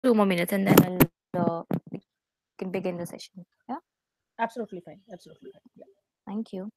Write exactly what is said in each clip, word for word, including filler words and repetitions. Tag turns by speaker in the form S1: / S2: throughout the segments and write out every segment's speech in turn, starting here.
S1: two more minutes and then I'll, uh, we can begin the session. Yeah,
S2: Absolutely fine. Absolutely fine. Yeah.
S1: thank you.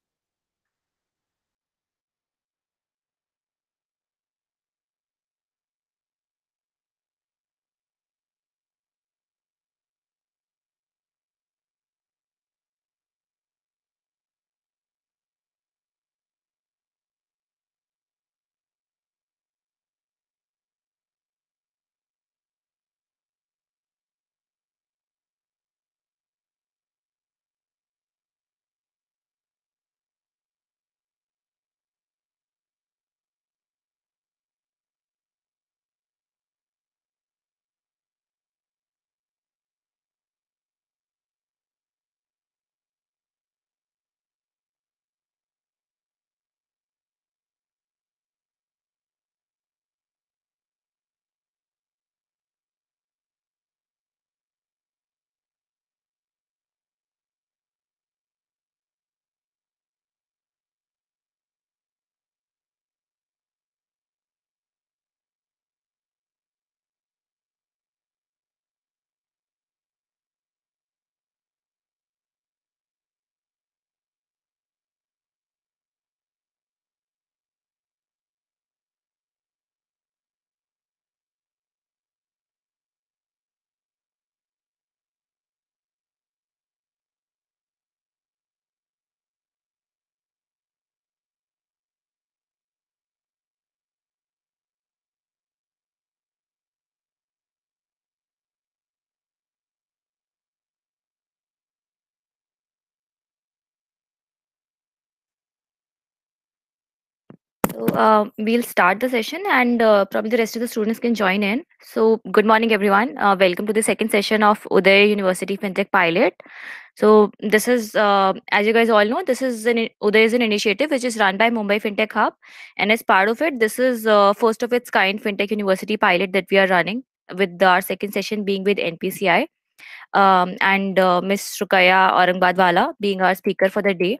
S1: So uh, we'll start the session, and uh, probably the rest of the students can join in. So good morning, everyone. Uh, welcome to the second session of Uday University FinTech Pilot. So this is, uh, as you guys all know, this is an i- Uday is an initiative which is run by Mumbai FinTech Hub, and as part of it, this is uh, first of its kind FinTech University Pilot that we are running, with our second session being with N P C I, um, and uh, Miss Rukaya Aurangabadwala being our speaker for the day.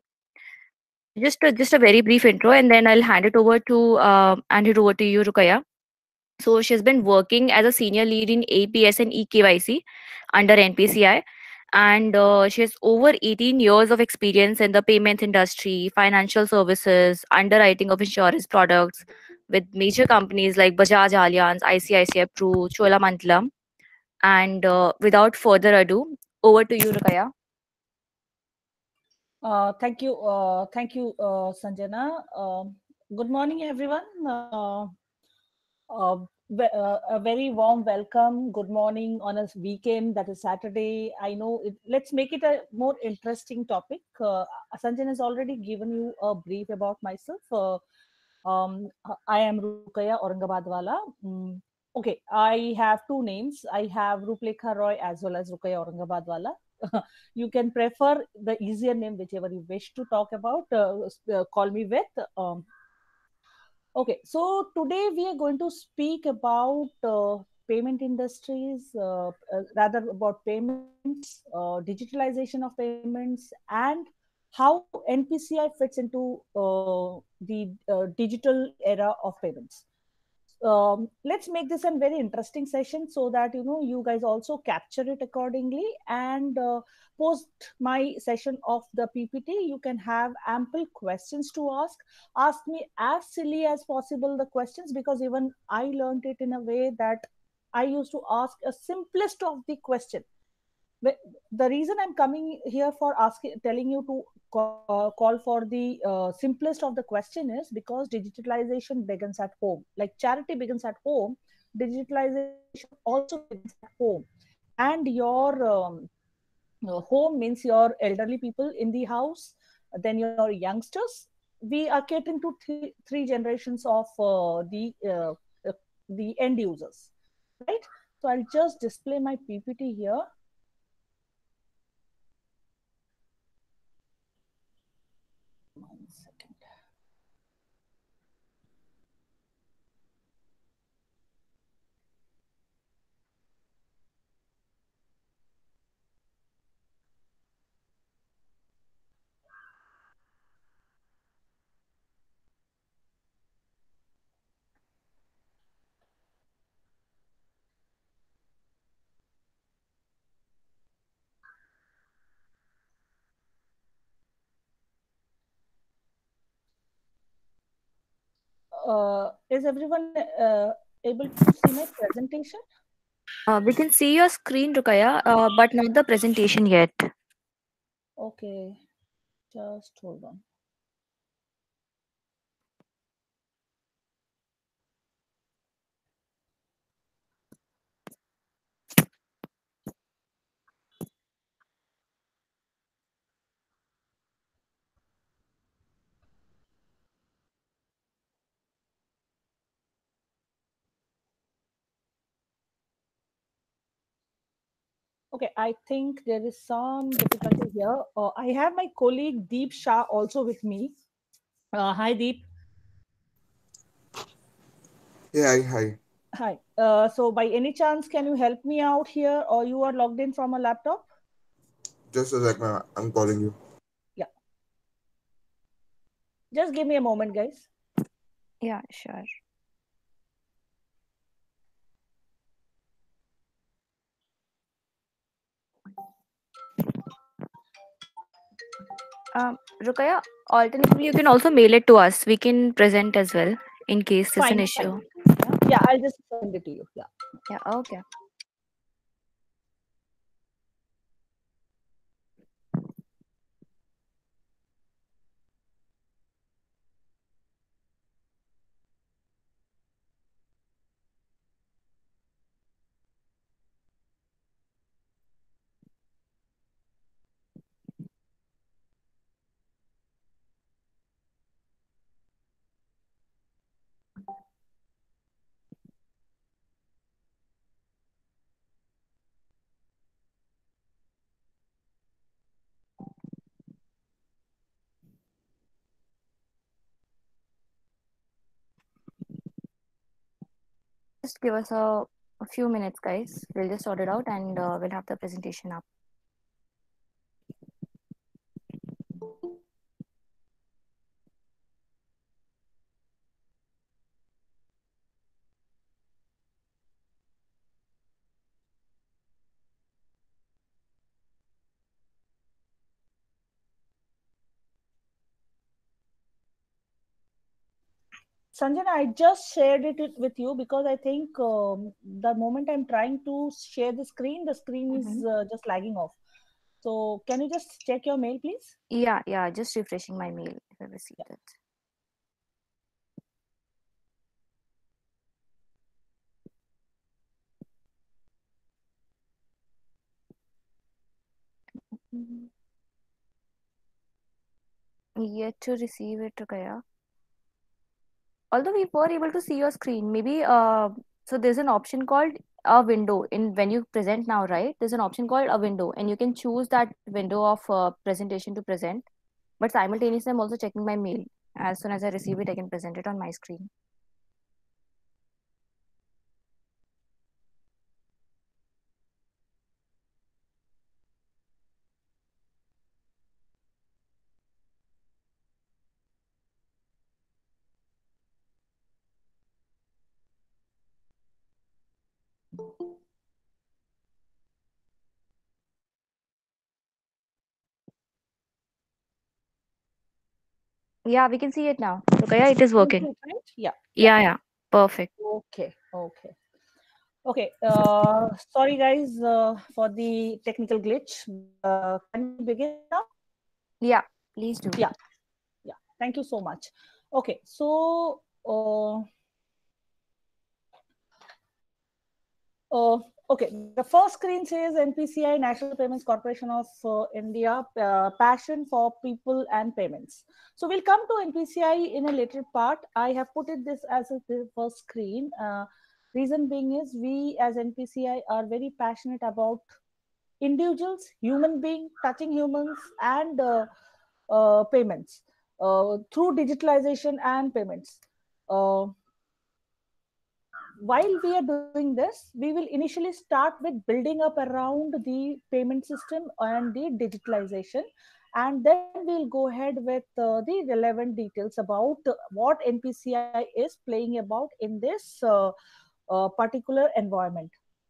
S1: So just a, just a very brief intro, and then I'll hand it over to uh, hand it over to you, Rukaya. So she's been working as a senior lead in A P S and E K Y C under N P C I, and uh, she has over eighteen years of experience in the payments industry, financial services, underwriting of insurance products with major companies like Bajaj Allianz, I C I C I Pru, Cholamandalam. And uh, without further ado, over to you, Rukaya.
S2: Uh, thank you. Uh, thank you, uh, Sanjana. Um good morning, everyone. Uh, uh, ve- uh, a very warm welcome. Good morning on a weekend that is Saturday. I know it, let's make it a more interesting topic. Uh, Sanjana has already given you a brief about myself. Uh, um, I am Rukaya Aurangabadwala. Mm, okay, I have two names. I have Ruplekha Roy as well as Rukaya Aurangabadwala. You can prefer the easier name, whichever you wish to talk about. Uh, uh, call me with. Um, okay, so today we are going to speak about uh, payment industries, uh, uh, rather about payments, uh, digitalization of payments, and how N P C I fits into uh, the uh, digital era of payments. Um, let's make this a very interesting session so that you know you guys also capture it accordingly, and uh, post my session of the ppt you can have ample questions to ask. Ask me as silly as possible the questions, because even I learned it in a way that I used to ask a simplest of the question. Wh- the reason I'm coming here for asking telling you to call, call for the uh, simplest of the question is because digitalization begins at home. Like charity begins at home, digitalization also begins at home. And your um, uh, home means your elderly people in the house, then your youngsters. We are catering to three, three generations of uh, the uh, uh, the end users, right? So I'll just display my ppt here. One second. uh, is everyone uh, able to see my presentation?
S1: Uh, we can see your screen, Rukaya, uh, but not the presentation yet.
S2: Okay, just hold on. Okay, I think there is some difficulty here. Uh, I have my colleague Deep Shah also with me. Uh, hi, Deep.
S3: Yeah, hi, hi.
S2: Hi. Uh, so, by any chance, can you help me out here, or you are logged in from a laptop?
S3: Just a second, I'm calling you.
S2: Yeah. Just give me a moment, guys.
S1: Yeah, sure. Um, Rukaya, alternatively, you can also mail it to us. We can present as well in case there's an
S2: Fine, fine.
S1: issue.
S2: Yeah, yeah, I'll just send it to you. Yeah.
S1: Yeah, okay. Just give us a, a few minutes, guys. We'll just sort it out and uh, we'll have the presentation up.
S2: Sanjana, I just shared it with you because I think um, the moment I'm trying to share the screen, the screen
S1: Mm-hmm.
S2: is uh, just lagging off. So, can you just check your mail, please?
S1: Yeah, yeah, just refreshing my mail if I received
S2: Yeah.
S1: it. Mhm. Yet to receive it, Rukaya. Although we were able to see your screen, maybe uh, so there's an option called a window in when you present now, right? There's an option called a window, and you can choose that window of uh, presentation to present. But simultaneously, I'm also checking my mail. As soon as I receive it, I can present it on my screen. Yeah, we can see it now. Okay, yeah, it is
S2: You
S1: working.
S2: too, right? Yeah. Yeah.
S1: Yeah, yeah, perfect.
S2: Okay. Okay. Okay. Uh, sorry, guys, uh, for the technical glitch. Uh, can we begin now?
S1: Yeah, please do.
S2: Yeah. Yeah. Thank you so much. Okay. So, uh, uh, okay. The first screen says N P C I, National Payments Corporation of uh, India, uh, passion for people and payments. So we'll come to N P C I in a later part. I have put it this as a the first screen. Uh, reason being is we as N P C I are very passionate about individuals, human being, touching humans, and uh, uh, payments uh, through digitalization and payments. Uh, while we are doing this, we will initially start with building up around the payment system and the digitalization. And then we'll go ahead with uh, the relevant details about uh, what N P C I is playing about in this uh, uh, particular environment.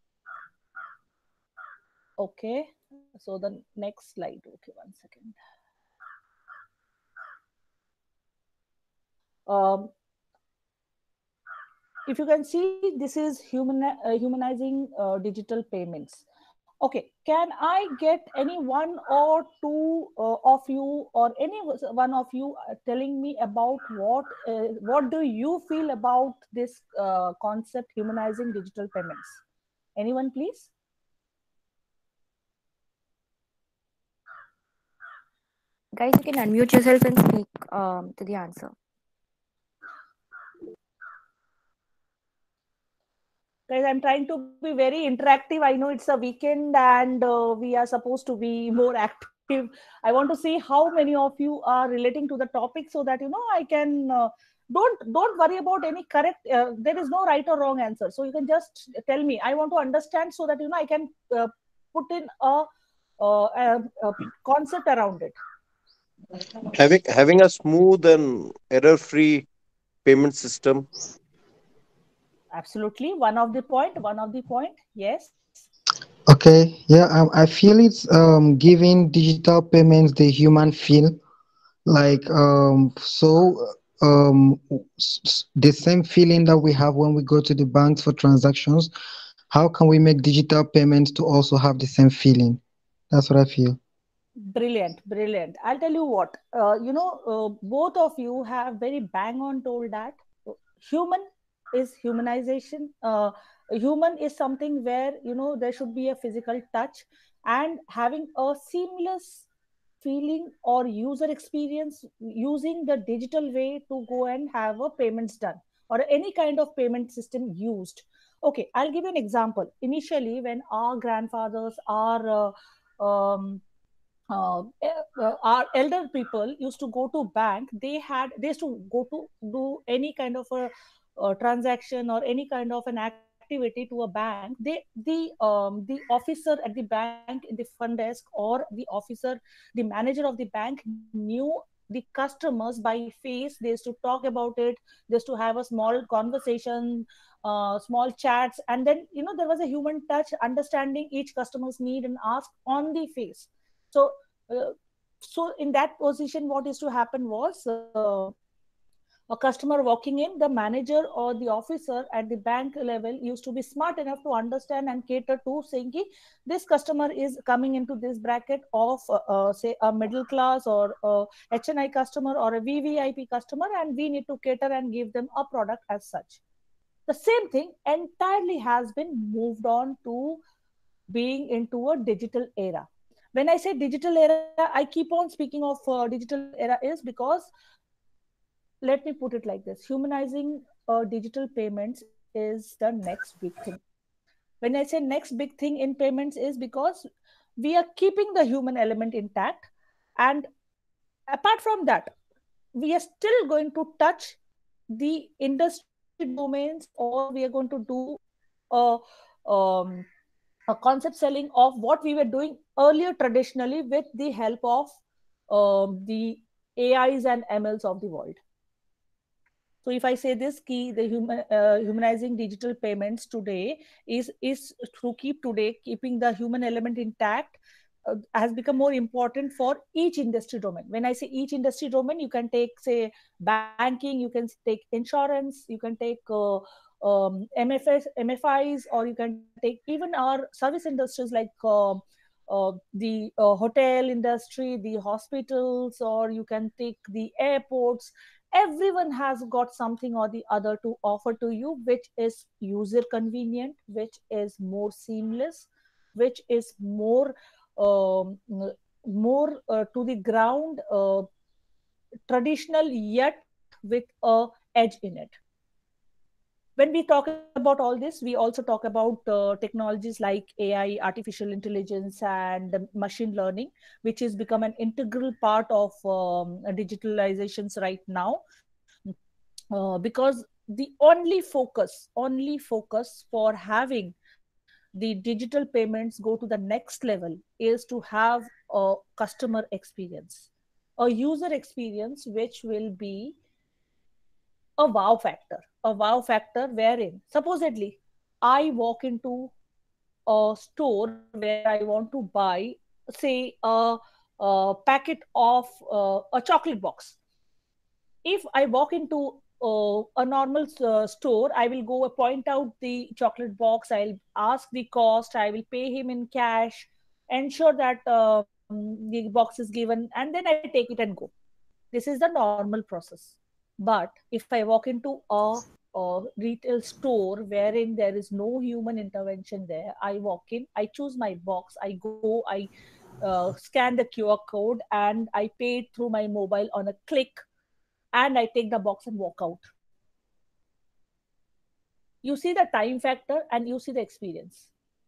S2: Okay, so the next slide. Okay, one second. Um, if you can see, this is human uh, humanizing uh, digital payments. Okay, can I get any one or two uh, of you, or any one of you, uh, telling me about what uh, what do you feel about this uh, concept, humanizing digital payments? Anyone, please?
S1: Guys, you can unmute yourself and speak um, to the answer.
S2: Guys, I'm trying to be very interactive. I know it's a weekend and uh, we are supposed to be more active. I want to see how many of you are relating to the topic, so that you know I can uh, don't don't worry about any correct. Uh, there is no right or wrong answer, so you can just tell me. I want to understand so that you know I can uh, put in a, uh, a, a concept around it.
S4: having having a smooth and error free payment system.
S2: Absolutely, one of the point. One of the point. Yes.
S5: Okay, yeah, um, I feel it's um giving digital payments the human feel, like um so um s- s- the same feeling that we have when we go to the banks for transactions. How can we make digital payments to also have the same feeling? That's what I feel.
S2: Brilliant, brilliant. I'll tell you what, uh, you know, uh, both of you have very bang on told that human is humanization. Uh, human is something where, you know, there should be a physical touch and having a seamless feeling or user experience using the digital way to go and have a payments done, or any kind of payment system used. Okay, I'll give you an example. Initially, when our grandfathers, our uh, um, uh, eh, uh, our elder people used to go to bank, they had they used to go to do any kind of a, uh transaction or any kind of an activity to a bank. They the um, the officer at the bank in the front desk, or the officer, the manager of the bank, knew the customers by face. They used to talk about it, they used to have a small conversation, uh, small chats, and then you know there was a human touch, understanding each customer's need and ask on the face. So uh, so in that position, what used to happen was, uh, a customer walking in, the manager or the officer at the bank level used to be smart enough to understand and cater to, saying ki, this customer is coming into this bracket of uh, uh, say a middle class, or a H N I customer, or a V V I P customer, and we need to cater and give them a product as such. The same thing entirely has been moved on to being into a digital era. When I say digital era, I keep on speaking of uh, digital era is because, let me put it like this, humanizing uh, digital payments is the next big thing. When I say next big thing in payments is because we are keeping the human element intact, and apart from that, we are still going to touch the industry domains, or we are going to do a um, a concept selling of what we were doing earlier traditionally, with the help of um, the A Is and M Ls of the world. So if I say this key, the human uh, humanizing digital payments today is is to keep today keeping the human element intact, uh, has become more important for each industry domain. When I say each industry domain, you can take, say, banking, you can take insurance, you can take uh, um, M F S, M F Is, or you can take even our service industries like uh, uh, the uh, hotel industry, the hospitals, or you can take the airports. Everyone has got something or the other to offer to you, which is user convenient, which is more seamless, which is more um, more uh, to the ground, uh, traditional, yet with a edge in it. When we talk about all this, we also talk about uh, technologies like A I, artificial intelligence, and machine learning, which has become an integral part of um, digitalizations right now. Uh, because the only focus, only focus for having the digital payments go to the next level is to have a customer experience, a user experience, which will be a wow factor, a wow factor wherein supposedly I walk into a store where I want to buy, say, a, a packet of uh, a chocolate box. If I walk into uh, a normal uh, store, I will go point out the chocolate box. I'll ask the cost. I will pay him in cash, ensure that um, the box is given, and then I take it and go. This is the normal process. But if I walk into a, a retail store wherein there is no human intervention there, I walk in, I choose my box, I go, I uh, scan the Q R code, and I pay it through my mobile on a click, and I take the box and walk out. You see the time factor and you see the experience.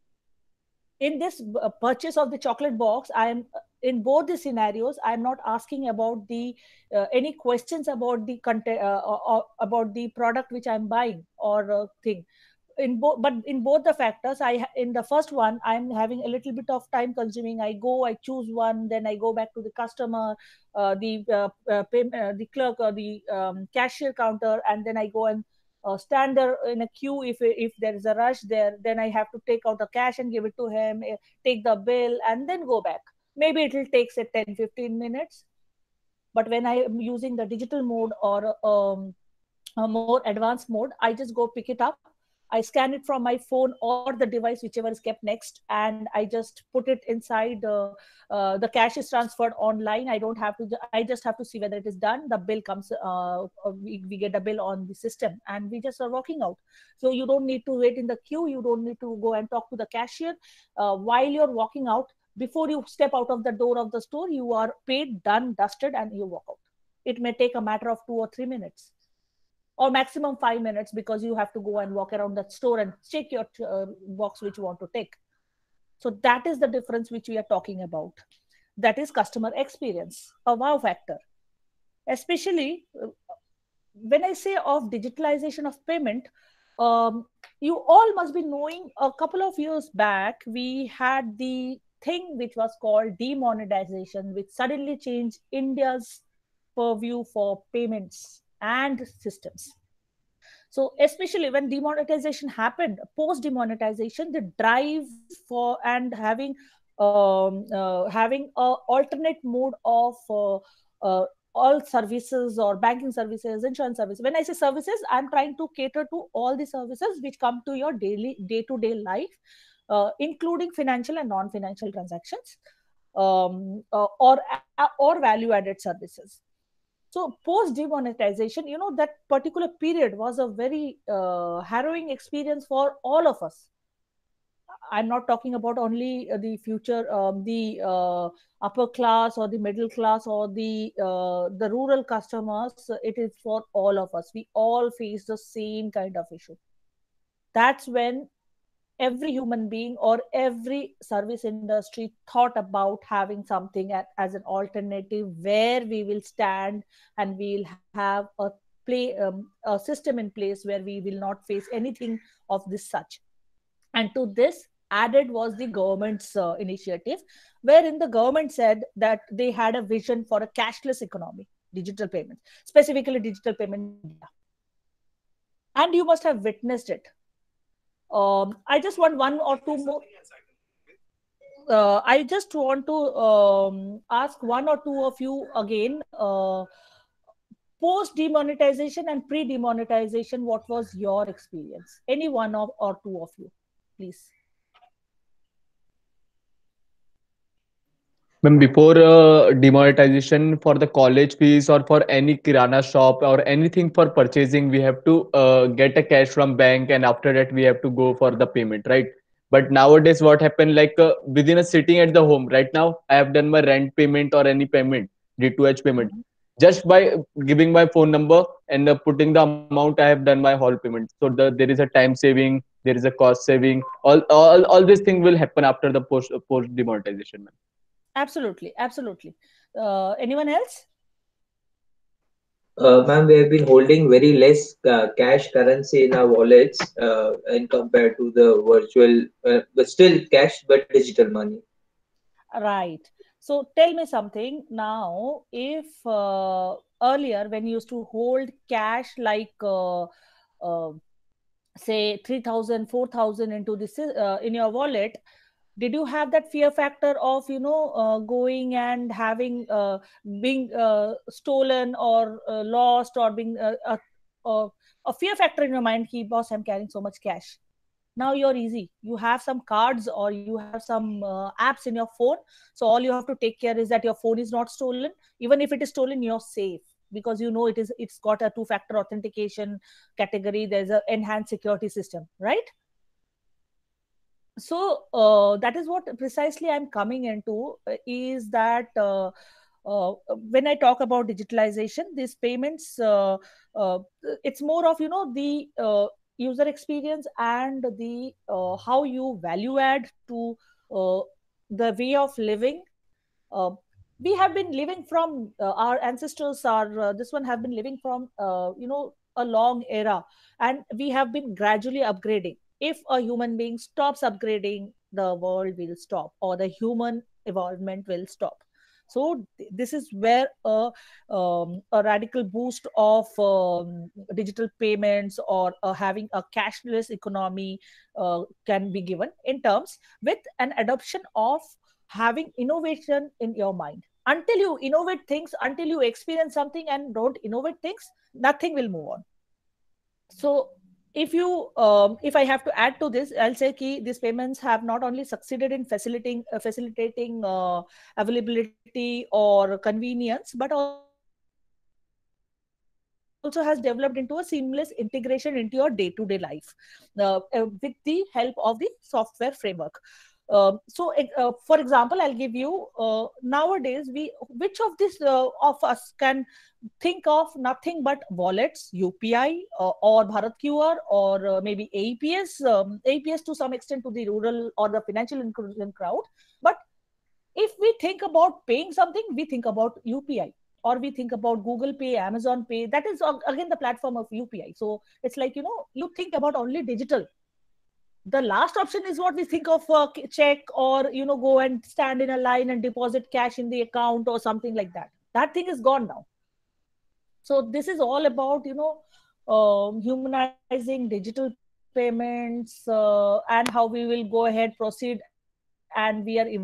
S2: In this uh, purchase of the chocolate box, I am in both the scenarios, I am not asking about the uh, any questions about the content uh, or, or about the product which I'm buying or uh, thing. In both, but in both the factors, I ha- in the first one I'm having a little bit of time consuming. I go, I choose one, then I go back to the customer, uh, the uh, uh, pay, uh, the clerk or the um, cashier counter, and then I go and uh, stand there in a queue. If if there is a rush there, then I have to take out the cash and give it to him, eh, take the bill, and then go back. Maybe it will take say ten fifteen minutes. But when I am using the digital mode or um, a more advanced mode, I just go pick it up. I scan it from my phone or the device, whichever is kept next, and I just put it inside. Uh, uh, the cash is transferred online. I don't have to. I just have to see whether it is done. The bill comes. Uh, uh, we, we get a bill on the system, and we just are walking out. So you don't need to wait in the queue. You don't need to go and talk to the cashier. Uh, while you're walking out, before you step out of the door of the store, you are paid, done, dusted, and you walk out. It may take a matter of two or three minutes or maximum five minutes because you have to go and walk around that store and check your uh, box which you want to take. So that is the difference which we are talking about. That is customer experience, a wow factor. Especially uh, when I say of digitalization of payment, um, you all must be knowing a couple of years back, we had the thing which was called demonetization, which suddenly changed India's purview for payments and systems. So especially when demonetization happened, post demonetization, the drive for and having um, uh, having a alternate mode of uh, uh, all services or banking services, insurance services. When I say services, I'm trying to cater to all the services which come to your daily day to day life, uh, including financial and non financial transactions, um, uh, or or value added services. So post demonetization, you know, that particular period was a very uh, harrowing experience for all of us. I'm not talking about only uh, the future, um, the uh, upper class or the middle class or the uh, the rural customers. It is for all of us. We all face the same kind of issue. That's when every human being or every service industry thought about having something at, as an alternative where we will stand and we'll have a play um, a system in place where we will not face anything of this such. And to this added was the government's uh, initiative, wherein the government said that they had a vision for a cashless economy, digital payments, specifically digital payment in India. And you must have witnessed it. um, I just want one or two more. Uh, I just want to um, ask one or two of you again. Uh, Post demonetization and pre demonetization, what was your experience? Any one of or two of you, please.
S6: When before uh, demonetization for the college fees or for any kirana shop or anything for purchasing, we have to uh, get a cash from bank, and after that we have to go for the payment, right? But nowadays, what happened, like uh, within a sitting at the home right now, I have done my rent payment or any payment, D two H payment,
S2: Mhm.
S6: just by giving my phone number and uh, putting the amount. I have done my whole payment. So the, there is a time saving, there is a cost saving. All all all these things will happen after the post post demonetization.
S2: Absolutely, absolutely. Uh, anyone else?
S7: Uh, ma'am, we have been holding very less uh, cash currency in our wallets uh, and compared to the virtual, uh, but still cash, but digital money.
S2: Right. So tell me something now. If uh, earlier, when you used to hold cash like uh, uh, say three thousand, four thousand into this uh, in your wallet, did you have that fear factor of you know uh, going and having uh, being uh, stolen or uh, lost or being uh, uh, uh, a fear factor in your mind, ki, boss, I'm carrying so much cash. Now you're easy. You have some cards or you have some uh, apps in your phone. So all you have to take care is that your phone is not stolen. Even if it is stolen, you're safe because you know it is. It's got a two-factor authentication category. There's an enhanced security system, right? So uh, that is what precisely I'm coming into uh, is that uh, uh, when I talk about digitalization, these payments, uh, uh, it's more of, you know, the uh, user experience and the uh, how you value add to uh, the way of living. Uh, we have been living from uh, our ancestors are uh, this one have been living from uh, you know a long era, and we have been gradually upgrading. If a human being stops upgrading, the world will stop or the human evolvement will stop. So th- this is where a, um, a radical boost of um, digital payments or uh, having a cashless economy uh, can be given in terms with an adoption of having innovation in your mind. Until you innovate things, until you experience something and don't innovate things, nothing will move on. So if you um, if I have to add to this, I'll say ki these payments have not only succeeded in facilitating uh, facilitating uh, availability or convenience, but also has developed into a seamless integration into your day-to-day life uh, uh, with the help of the software framework. Um, so, e- uh, for example, I'll give you uh, nowadays we which of this uh, of us can think of nothing but wallets, U P I, uh, or Bharat Q R, or uh, maybe A E P S, um, A E P S to some extent to the rural or the financial inclusion crowd. But if we think about paying something, we think about U P I, or we think about Google Pay, Amazon Pay. That is uh, again the platform of U P I. So it's like, you know, you think about only digital. The last option is what we think of uh, check, or you know go and stand in a line and deposit cash in the account or something like that. That thing is gone now. So this is all about, you know, um, humanizing digital payments uh, and how we will go ahead, proceed, and we are evolving into the system.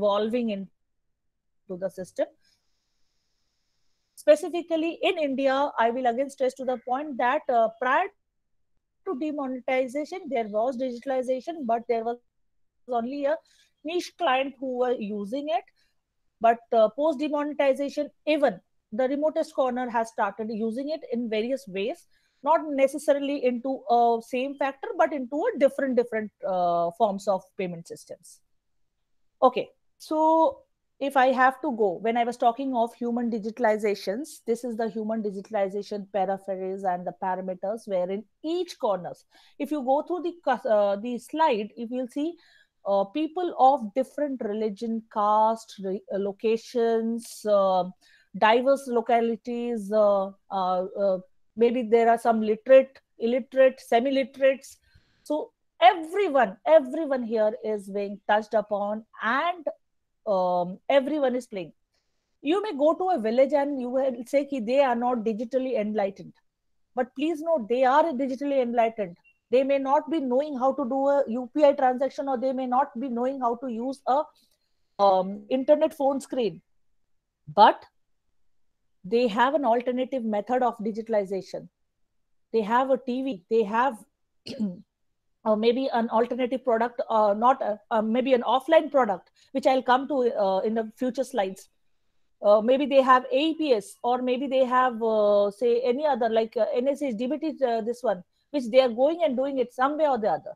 S2: Specifically in India, I will again stress to the point that uh, prior to demonetization, there was digitalization, but there was only a niche client who were using it. But uh, post demonetization, even the remotest corner has started using it in various ways, not necessarily into a same factor, but into a different different uh, forms of payment systems. Okay, so if I have to go, when I was talking of human digitalizations, this is the human digitalization paraphrase and the parameters wherein each corners. If you go through the cus- uh, the slide, if you'll see uh, people of different religion, caste, re- uh, locations, uh, diverse localities. Uh, uh, uh, maybe there are some literate, illiterate, semi-literates. So everyone everyone here is being touched upon, and um, everyone is playing. You may go to a village and you will say ki they are not digitally enlightened, but please note they are digitally enlightened. They may not be knowing how to do a U P I transaction, or they may not be knowing how to use a um, internet phone screen, but they have an alternative method of digitalization. They have a T V, they have uh, maybe an alternative product, uh, not a, uh, maybe an offline product, which I'll come to uh, in the future slides. Uh, maybe they have A E P S, or maybe they have, uh, say, any other like uh, N S H, D B T, uh, this one, which they are going and doing it some way or the other.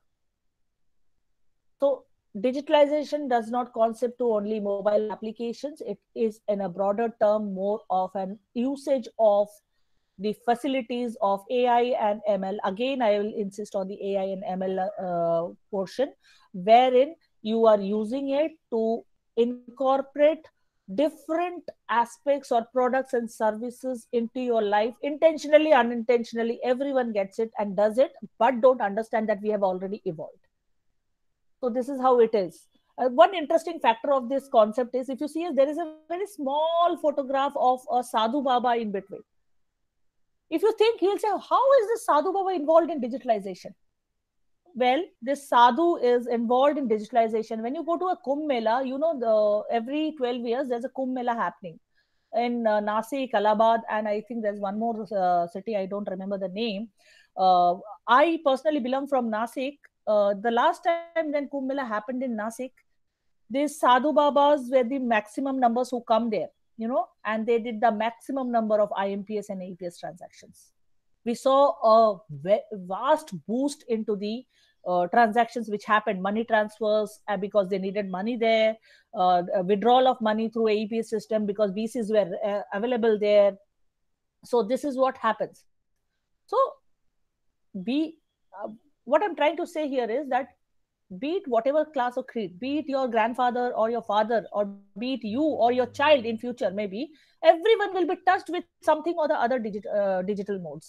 S2: So digitalization does not concept to only mobile applications. It is in a broader term more of an usage of the facilities of A I and M L. Again, I will insist on the A I and M L uh, portion, wherein you are using it to incorporate different aspects or products and services into your life, intentionally, unintentionally. Everyone gets it and does it, but don't understand that we have already evolved. So this is how it is. Uh, one interesting factor of this concept is, if you see, there is a very small photograph of a Sadhu Baba in between. If you think, he'll say, how is this Sadhu Baba involved in digitalization? Well, this Sadhu is involved in digitalization. When you go to a Kumbh Mela, you know, the, every twelve years, there's a Kumbh Mela happening. in uh, Nasik, Allahabad, and I think there's one more uh, city, I don't remember the name. Uh, I personally belong from Nasik. Uh, the last time when Kumbh Mela happened in Nasik, these Sadhu Babas were the maximum numbers who come there, you know, and they did the maximum number of I M P S and A P S transactions. We saw a vast boost into the uh, transactions which happened, money transfers uh, because they needed money there, uh, withdrawal of money through A P S system because B Cs were uh, available there. So this is what happens. So be uh, what I'm trying to say here is that be it whatever class or creed, be it your grandfather or your father, or be it you or your child in future, maybe everyone will be touched with something or the other digit, uh, digital modes.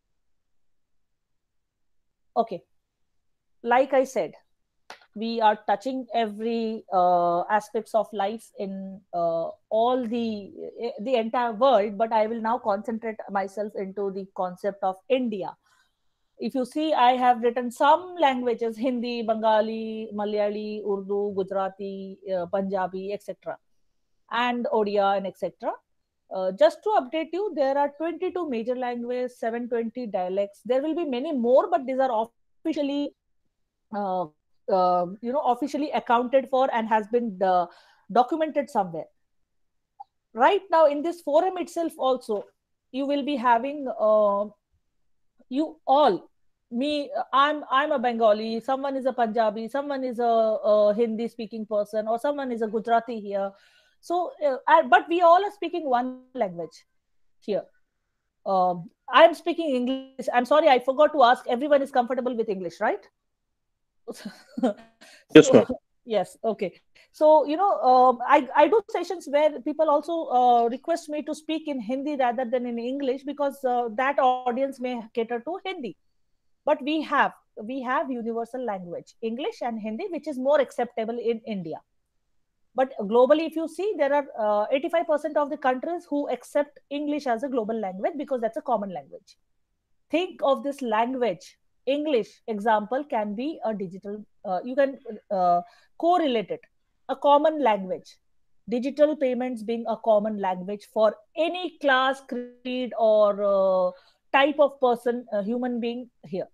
S2: Okay, like I said, we are touching every uh, aspects of life in uh, all the the entire world, but I will now concentrate myself into the concept of India. If you see, I have written some languages: Hindi, Bengali, Malayali, Urdu, Gujarati, uh, Punjabi, et cetera, and Odia, and et cetera. Uh, just to update you, there are twenty-two major languages, seven hundred twenty dialects. There will be many more, but these are officially, uh, uh, you know, officially accounted for and has been uh, documented somewhere. Right now, in this forum itself, also, you will be having uh, you all. Me, I'm I'm a Bengali. Someone is a Punjabi. Someone is a, a Hindi-speaking person, or someone is a Gujarati here. So, uh, I, but we all are speaking one language here. Um, I'm speaking English. I'm sorry, I forgot to ask. Everyone is comfortable with English, right? So,
S4: Yes, ma'am.
S2: yes, okay. So, you know, um, I, I do sessions where people also uh, request me to speak in Hindi rather than in English, because uh, that audience may cater to Hindi. But we have we have universal language, English and Hindi, which is more acceptable in India. But globally, if you see, there are uh, eighty-five percent of the countries who accept English as a global language because that's a common language. Think of this language. English example can be a digital, uh, you can uh, correlate it, a common language. Digital payments being a common language for any class, creed, or uh, type of person, uh, human being here.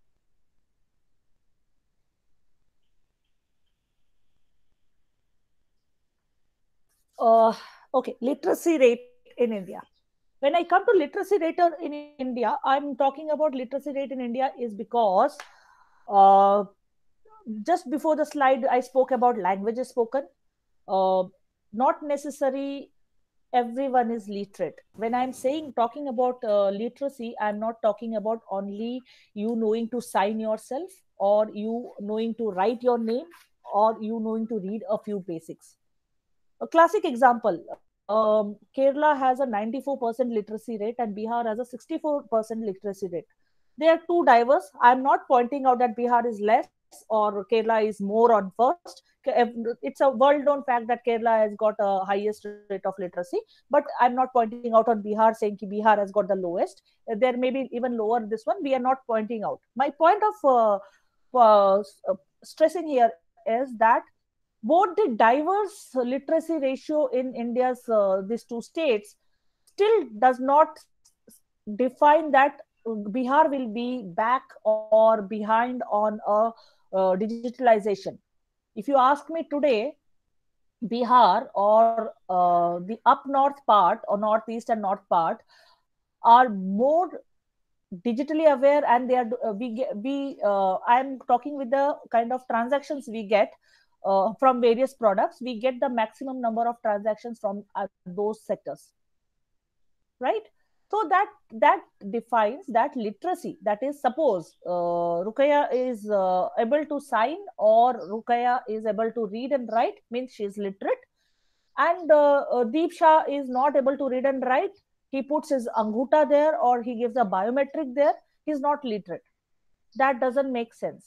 S2: Uh, okay, literacy rate in India. When I come to literacy rate in India, I'm talking about literacy rate in India is because uh, just before the slide, I spoke about languages spoken. Uh, not necessary everyone is literate. When I'm saying talking about uh, literacy, I'm not talking about only you knowing to sign yourself, or you knowing to write your name, or you knowing to read a few basics. A classic example, um, Kerala has a ninety-four percent literacy rate and Bihar has a sixty-four percent literacy rate. They are too diverse. I'm not pointing out that Bihar is less or Kerala is more on first. It's a world-known fact that Kerala has got a highest rate of literacy, but I'm not pointing out on Bihar saying that Bihar has got the lowest. There may be even lower this one. We are not pointing out. My point of uh, uh, stressing here is that both the diverse literacy ratio in India's uh, these two states still does not define that Bihar will be back or behind on a uh, digitalization. If you ask me today, Bihar or uh, the up north part or northeast and north part are more digitally aware, and they are uh, we get we uh, I'm talking with the kind of transactions we get uh, from various products. We get the maximum number of transactions from uh, those sectors, right? So that that defines that literacy. That is, suppose uh, Rukaya is uh, able to sign, or Rukaya is able to read and write, means she is literate, and uh, uh, Deep Shah is not able to read and write. He puts his angutha there, or he gives a biometric there. He's not literate. That doesn't make sense.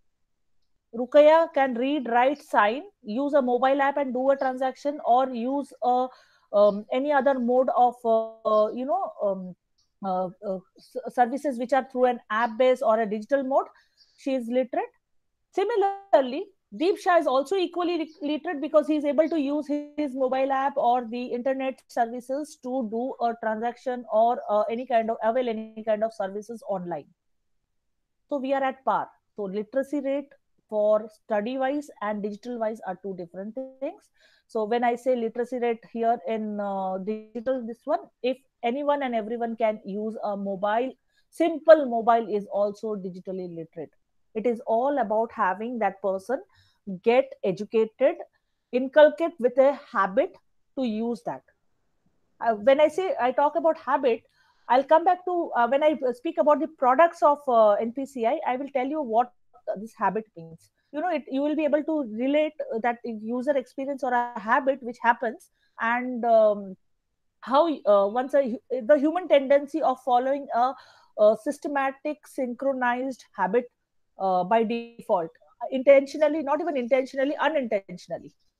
S2: Rukaya can read, write, sign, use a mobile app and do a transaction, or use a um, any other mode of uh, you know um, uh, uh, services which are through an app base or a digital mode. She is literate. Similarly, Deep Shah is also equally literate because he is able to use his mobile app or the internet services to do a transaction or uh, any kind of avail any kind of services online. So we are at par. So literacy rate for study wise and digital wise are two different things. So when I say literacy rate here in uh, digital, this one, if anyone and everyone can use a mobile, simple mobile is also digitally literate. It is all about having that person get educated, inculcate with a habit to use that. Uh, when I say I talk about habit, I'll come back to uh, when I speak about the products of uh, N P C I. I will tell you what this habit means. You know, it, you will be able to relate that user experience or a habit which happens, and um, how uh, once a, the human tendency of following a, a systematic synchronized habit uh, by default, intentionally, not even intentionally, unintentionally.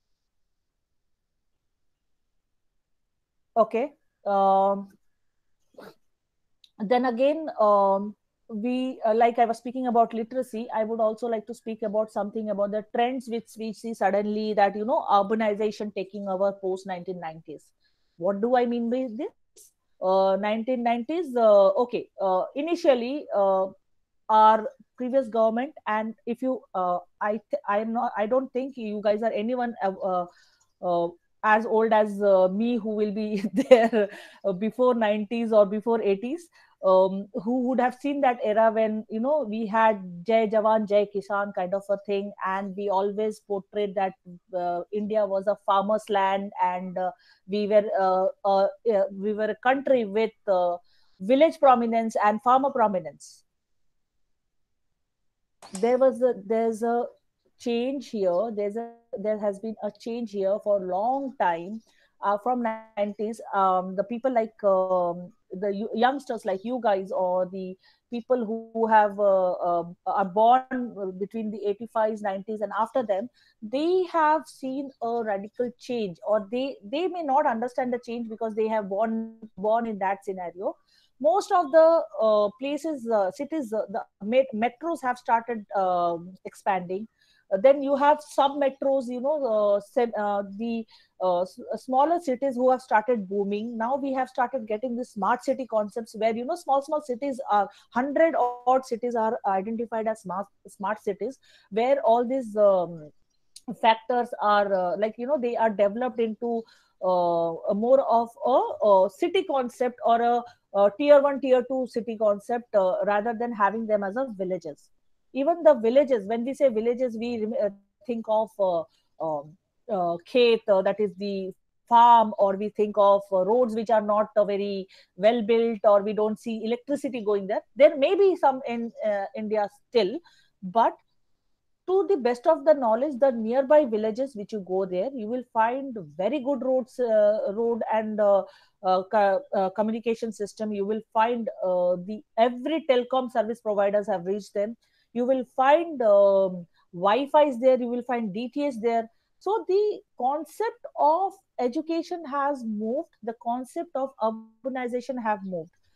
S2: Okay. Um, then again, um, we uh, like I was speaking about literacy. I would also like to speak about something about the trends which we see suddenly, that you know urbanization taking over post nineteen nineties. What do I mean by this? Uh, nineteen nineties. Uh, okay. Uh, initially, uh, our previous government, and if you, uh, I, th- I am not, I don't think you guys are anyone uh, uh, uh, as old as uh, me who will be there uh, before nineties or before eighties, um, who would have seen that era when you know we had Jai Jawan Jai Kisan kind of a thing, and we always portrayed that uh, India was a farmer's land, and uh, we were uh, uh, uh, we were a country with uh, village prominence and farmer prominence. There was a there's a change here. There's a there has been a change here for a long time. Uh, from nineties, um, the people like um, the y- youngsters like you guys, or the people who have uh, uh, are born between the eighty-fives, nineties, and after them, they have seen a radical change, or they they may not understand the change because they have born born in that scenario. Most of the uh, places, uh, cities, uh, the met- metros have started um expanding. Uh, then you have sub metros, you know, uh, sem- uh, the uh, s- uh, smaller cities who have started booming. Now we have started getting the smart city concepts where, you know, small, small cities are, one hundred odd cities are identified as smart, smart cities, where all these um, factors are uh, like you know they are developed into uh, a more of a, a city concept, or a, a tier one tier two city concept, uh, rather than having them as a villages. Even the villages, when we say villages, we rem- uh, think of uh, um, uh, khet, uh, that is the farm, or we think of uh, roads which are not uh, very well built, or we don't see electricity going there. There may be some in uh, India still, but to the best of the knowledge, the nearby villages which you go there, you will find very good roads, uh, road and uh, uh, co- uh, communication system. You will find uh, the every telecom service providers have reached them. You will find um, Wi-Fi is there. You will find D T H there. So the concept of education has moved. The concept of urbanization have moved.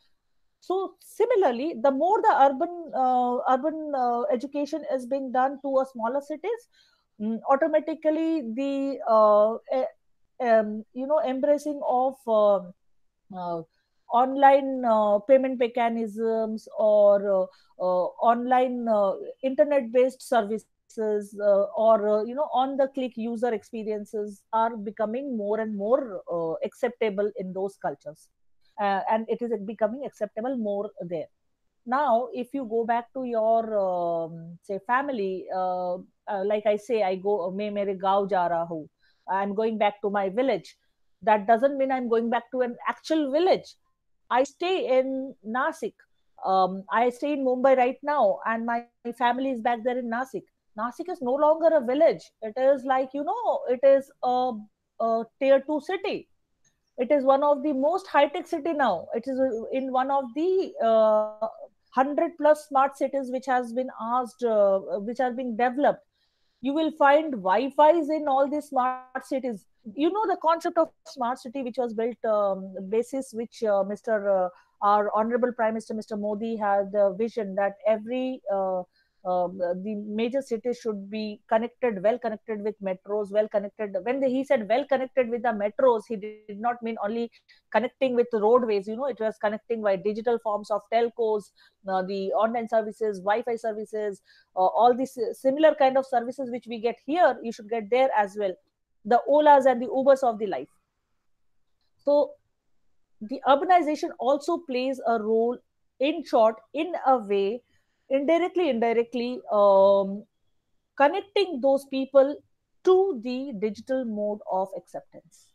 S2: So similarly, the more the urban uh, urban uh, education is being done to a smaller cities, mm, automatically the uh, eh, um, you know embracing of um uh, online uh, payment mechanisms, or uh, uh, online uh, internet based services, uh, or uh, you know on the click user experiences are becoming more and more uh, acceptable in those cultures, uh, and it is becoming acceptable more there. Now if you go back to your um, say family, uh, uh, like I say, I go मैं मेरे गांव जा रहा हूँ, I'm going back to my village. That doesn't mean I'm going back to an actual village. I stay in Nasik. um, I stay in Mumbai right now, and my family is back there in Nasik. Nasik is no longer a village. It is like, you know, it is a, a tier two city. It is one of the most high-tech city now. It is uh, in one of the uh, one hundred plus smart cities which has been asked, uh, which are being developed. You will find Wi-Fi's in all these smart cities. You know the concept of smart city, which was built um, basis which uh, Mister Uh, our honorable Prime Minister, Mister Modi, had the vision that every uh, uh, the major cities should be connected, well connected with metros, well connected. When the, he said well connected with the metros, he did not mean only connecting with roadways. You know, it was connecting by digital forms of telcos, uh, the online services, Wi-Fi services, uh, all these similar kind of services which we get here, you should get there as well. The Olas and the Ubers of the life. So the urbanization also plays a role, in short, in a way, indirectly, indirectly, um, connecting those people to the digital mode of acceptance.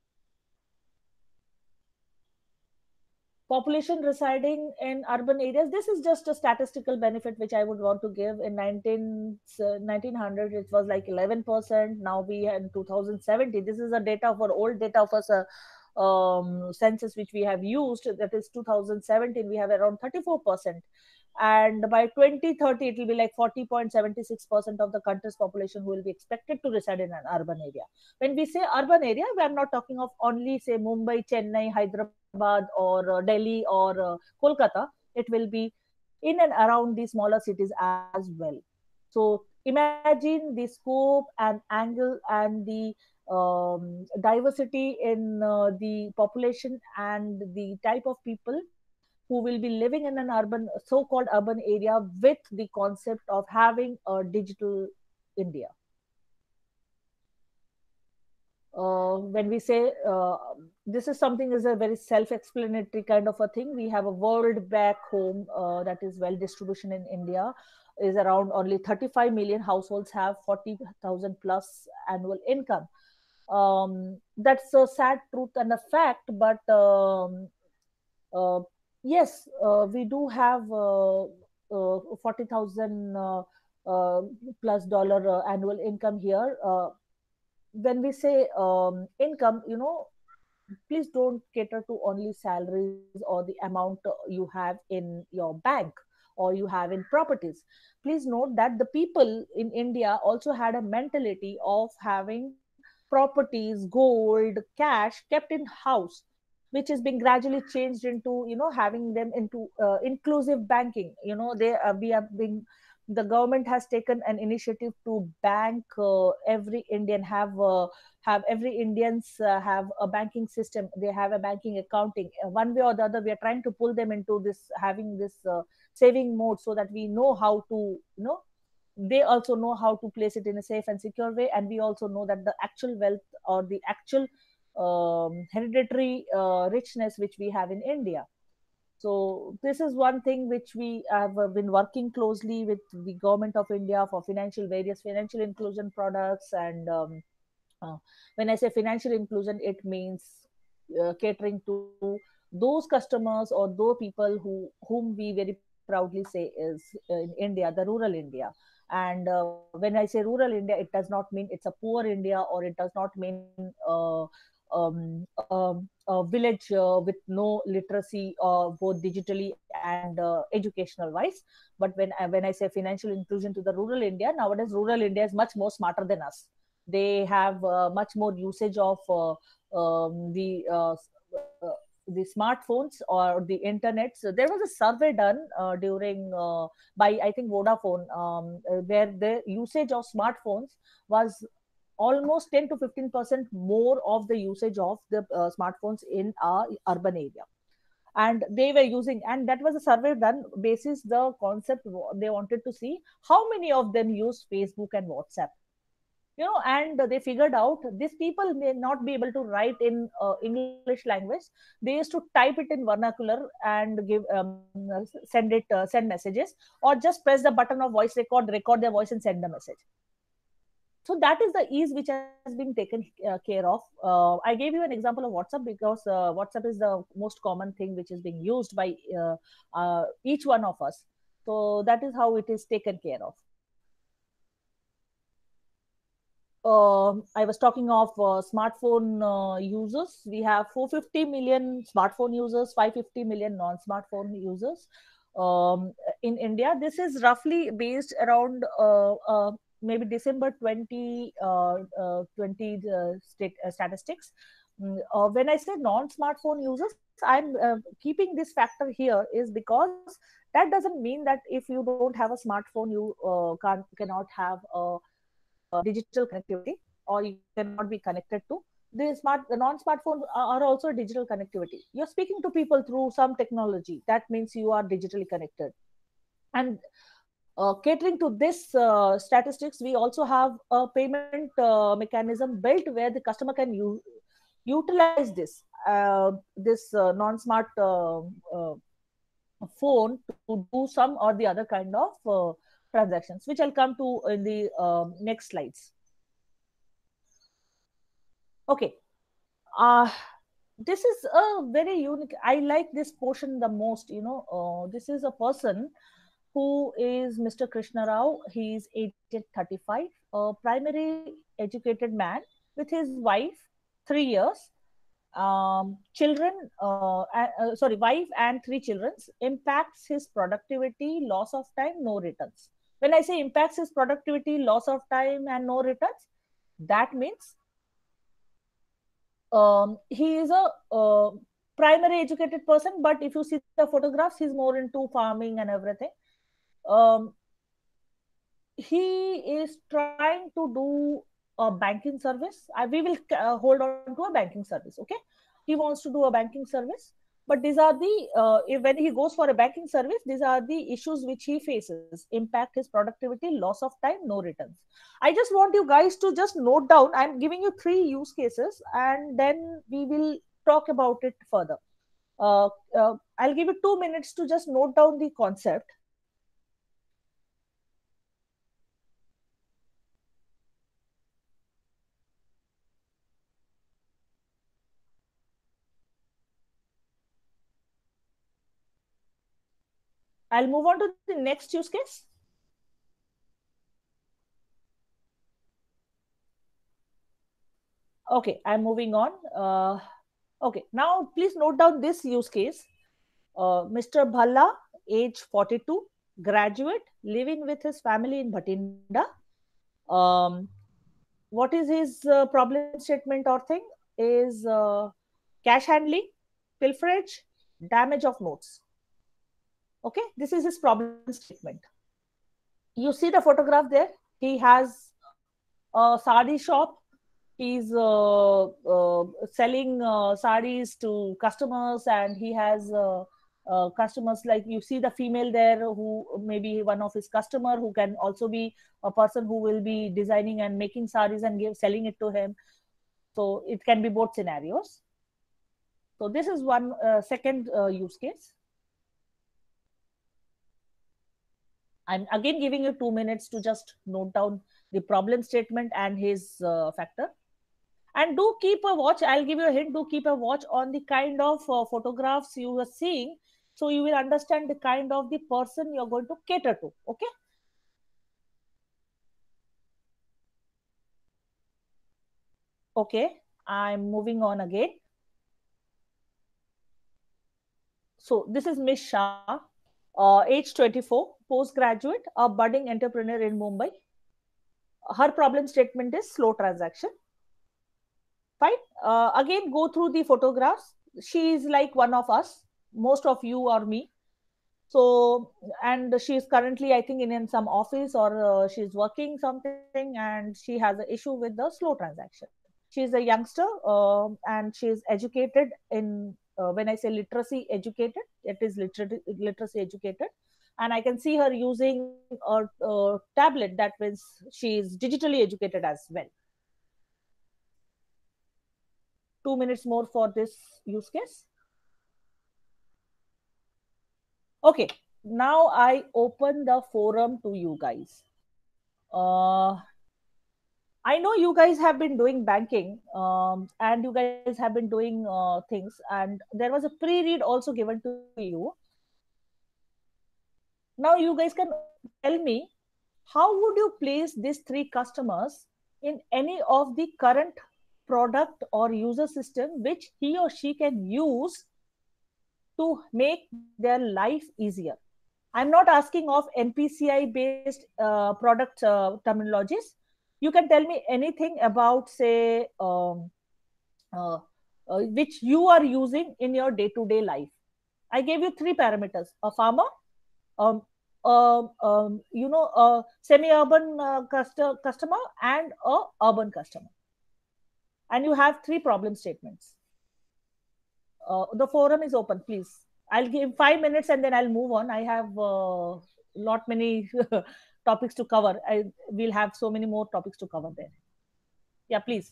S2: Population residing in urban areas, this is just a statistical benefit which I would want to give. In nineteen, uh, nineteen hundred it was like eleven percent. Now we had in two thousand seventy, this is a data for old data for uh, um, census which we have used, that is two thousand seventeen, we have around thirty-four percent. And by twenty thirty it will be like forty point seven six percent of the country's population who will be expected to reside in an urban area. When we say urban area, we are not talking of only say Mumbai, Chennai, Hyderabad, or uh, Delhi, or uh, Kolkata. It will be in and around the smaller cities as well. So imagine the scope and angle and the um, diversity in uh, the population and the type of people who will be living in an urban, so-called urban area, with the concept of having a digital India. Uh, when we say uh, this is something is a very self-explanatory kind of a thing. We have a world back home, uh, that is well distribution in India is around only thirty-five million households have forty thousand plus annual income. Um, that's a sad truth and a fact, but um, uh, yes, uh, we do have uh, uh, forty thousand uh, uh, plus dollar uh, annual income here. Uh, when we say um, income, you know, please don't cater to only salaries or the amount uh, you have in your bank or you have in properties. Please note that the people in India also had a mentality of having properties, gold, cash kept in house, which is being gradually changed into, you know, having them into uh, inclusive banking. You know, they uh, we are being, the government has taken an initiative to bank uh, every Indian, have uh, have every Indians uh, have a banking system, they have a banking accounting. Uh, one way or the other we are trying to pull them into this, having this uh, saving mode, so that we know how to, you know, they also know how to place it in a safe and secure way, and we also know that the actual wealth or the actual um, hereditary uh, richness which we have in India. So this is one thing which we have uh, been working closely with the government of India for financial, various financial inclusion products. And um, uh, when I say financial inclusion, it means uh, catering to those customers or those people who whom we very proudly say is uh, in India, the rural India. And uh, when I say rural India, it does not mean it's a poor India, or it does not mean uh, um, um, a village uh, with no literacy, uh, both digitally and uh, educational wise. But when I, when I say financial inclusion to the rural India, nowadays rural India is much more smarter than us. They have uh, much more usage of uh, um, the uh, uh, the smartphones or the internet. So there was a survey done uh, during uh, by I think Vodafone, um, uh, where the usage of smartphones was almost ten to fifteen percent more of the usage of the uh, smartphones in our urban area. And they were using, and that was a survey done basis the concept. They wanted to see how many of them use Facebook and WhatsApp, you know. And they figured out these people may not be able to write in uh, English language. They used to type it in vernacular and give um, send it uh, send messages, or just press the button of voice record, record their voice and send the message. So that is the ease which has been taken uh, care of. uh, I gave you an example of WhatsApp because uh, WhatsApp is the most common thing which is being used by uh, uh, each one of us. So that is how it is taken care of. uh, I was talking of uh, smartphone uh, users. We have four hundred fifty million smartphone users, five hundred fifty million non-smartphone users um, in India. This is roughly based around uh, uh, maybe December twenty twenty uh, state, uh, statistics. Mm, Uh, when I say non-smartphone users, I'm uh, keeping this factor here is because That doesn't mean that if you don't have a smartphone, you uh, can't cannot have a, a digital connectivity, or you cannot be connected to. The smart, the non-smartphones are also digital connectivity. You're speaking to people through some technology. That means you are digitally connected. And uh, catering to this uh, statistics, we also have a payment uh, mechanism built where the customer can use, utilize this uh, this uh, non-smart uh, uh, phone to do some or the other kind of uh, transactions, which I'll come to in the uh, next slides. Okay. Uh, this is a very unique. I like this portion the most. You know, uh, this is a person who is Mister Krishna Rao. He's aged thirty-five, a primary educated man with his wife, three years, um, children, uh, uh, sorry, wife and three children. Impacts his productivity, loss of time, no returns. When I say impacts his productivity, loss of time, and no returns, that means um, he is a uh, primary educated person, but if you see the photographs, he's more into farming and everything. Um, he is trying to do a banking service. I, we will uh, hold on to a banking service. Okay, he wants to do a banking service, but these are the uh, if, when he goes for a banking service, these are the issues which he faces: impact his productivity, loss of time, no returns. I just want you guys to just note down. I'm giving you three use cases, and then we will talk about it further. Uh, uh, I'll give you two minutes to just note down the concept. I'll move on to the next use case. Okay, I'm moving on. Uh, okay, now please note down this use case. Uh, Mister Bhalla, age forty-two, graduate, living with his family in Bhatinda. Um, what is his uh, problem statement or thing? Is uh, cash handling, pilferage, damage of notes. Okay, this is his problem statement. You see the photograph there. He has a sari shop. He's uh, uh, selling uh, saris to customers, and he has uh, uh, customers, like you see the female there who may be one of his customer, who can also be a person who will be designing and making saris and give selling it to him. So it can be both scenarios. So this is one uh, second uh, use case. I'm again giving you two minutes to just note down the problem statement and his uh, factor. And do keep a watch. I'll give you a hint. Do keep a watch on the kind of uh, photographs you are seeing, so you will understand the kind of the person you're going to cater to. Okay. Okay. I'm moving on again. So this is Miss Shah, uh, age twenty-four, postgraduate, a budding entrepreneur in Mumbai. Her problem statement is slow transaction. Fine. Uh, again, go through the photographs. She is like one of us, most of you or me. So, and she is currently, I think, in, in some office, or uh, she's working something, and she has an issue with the slow transaction. She is a youngster, uh, and she is educated in, uh, when I say literacy educated, it is liter- literacy educated. And I can see her using a, a tablet. That means she is digitally educated as well. Two minutes more for this use case. Okay, now I open the forum to you guys. Uh, I know you guys have been doing banking, um, and you guys have been doing uh, things, and there was a pre-read also given to you. Now you guys can tell me, how would you place these three customers in any of the current product or user system which he or she can use to make their life easier? I'm not asking of N P C I based uh, product uh, terminologies. You can tell me anything about, say, um, uh, uh, which you are using in your day to day life. I gave you three parameters: a farmer, um, um, um, you know, a semi-urban uh, custo- customer and a urban customer, and you have three problem statements. Uh, the forum is open, please. I'll give five minutes and then I'll move on. I have uh, lot many topics to cover. I will have so many more topics to cover there. Yeah, please.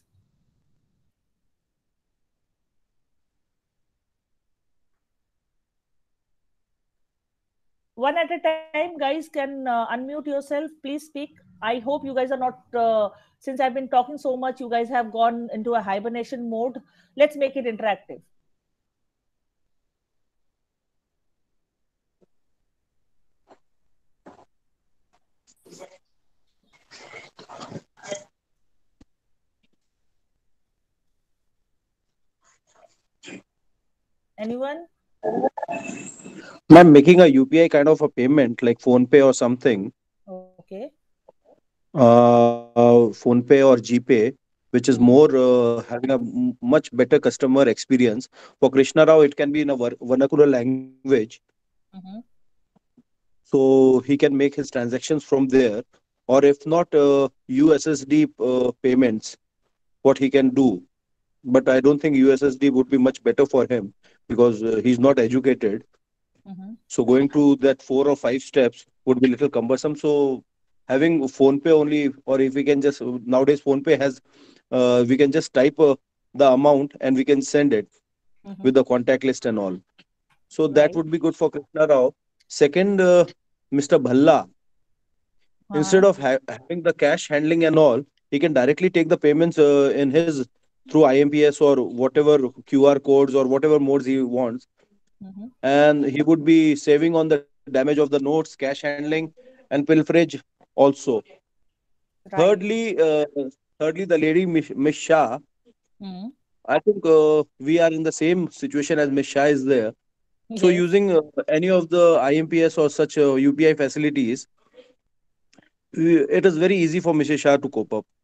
S2: One at a time, guys can uh, unmute yourself. Please speak. I hope you guys are not. Uh, since I've been talking so much, you guys have gone into a hibernation mode. Let's make it interactive. Anyone?
S4: Ma'am, making a U P I kind of a payment like Phone Pay or something,
S2: Okay.
S4: uh, Phone Pay or GPay, which is
S2: Mhm.
S4: more uh, having a m- much better customer experience. For Krishna Rao, it can be in a ver- vernacular language,
S2: Mhm.
S4: so he can make his transactions from there. Or if not, uh, U S S D uh, payments, what he can do. But I don't think U S S D would be much better for him because uh, he's not educated.
S2: Mhm.
S4: So going to that four or five steps would be little cumbersome. So having phone pay only, or if we can just nowadays phone pay has, uh, we can just type uh, the amount and we can send it
S2: Mhm.
S4: with the contact list and all. So that
S2: Right.
S4: would be good for Krishna Rao. Second, uh, Mister Bhalla, instead
S2: Uh-huh.
S4: of ha- having the cash handling and all, he can directly take the payments uh, in his through I M P S or whatever Q R codes or whatever modes he wants,
S2: Mhm.
S4: and he would be saving on the damage of the notes, cash handling, and pilferage also.
S2: Right.
S4: Thirdly, uh, thirdly, the lady Miss, Miss Shah.
S2: Mhm.
S4: I think uh, we are in the same situation as Miss Shah is there. So
S2: Yes.
S4: using uh, any of the I M P S or such uh, U P I facilities, we- it is very easy for Missus Shah to cope up.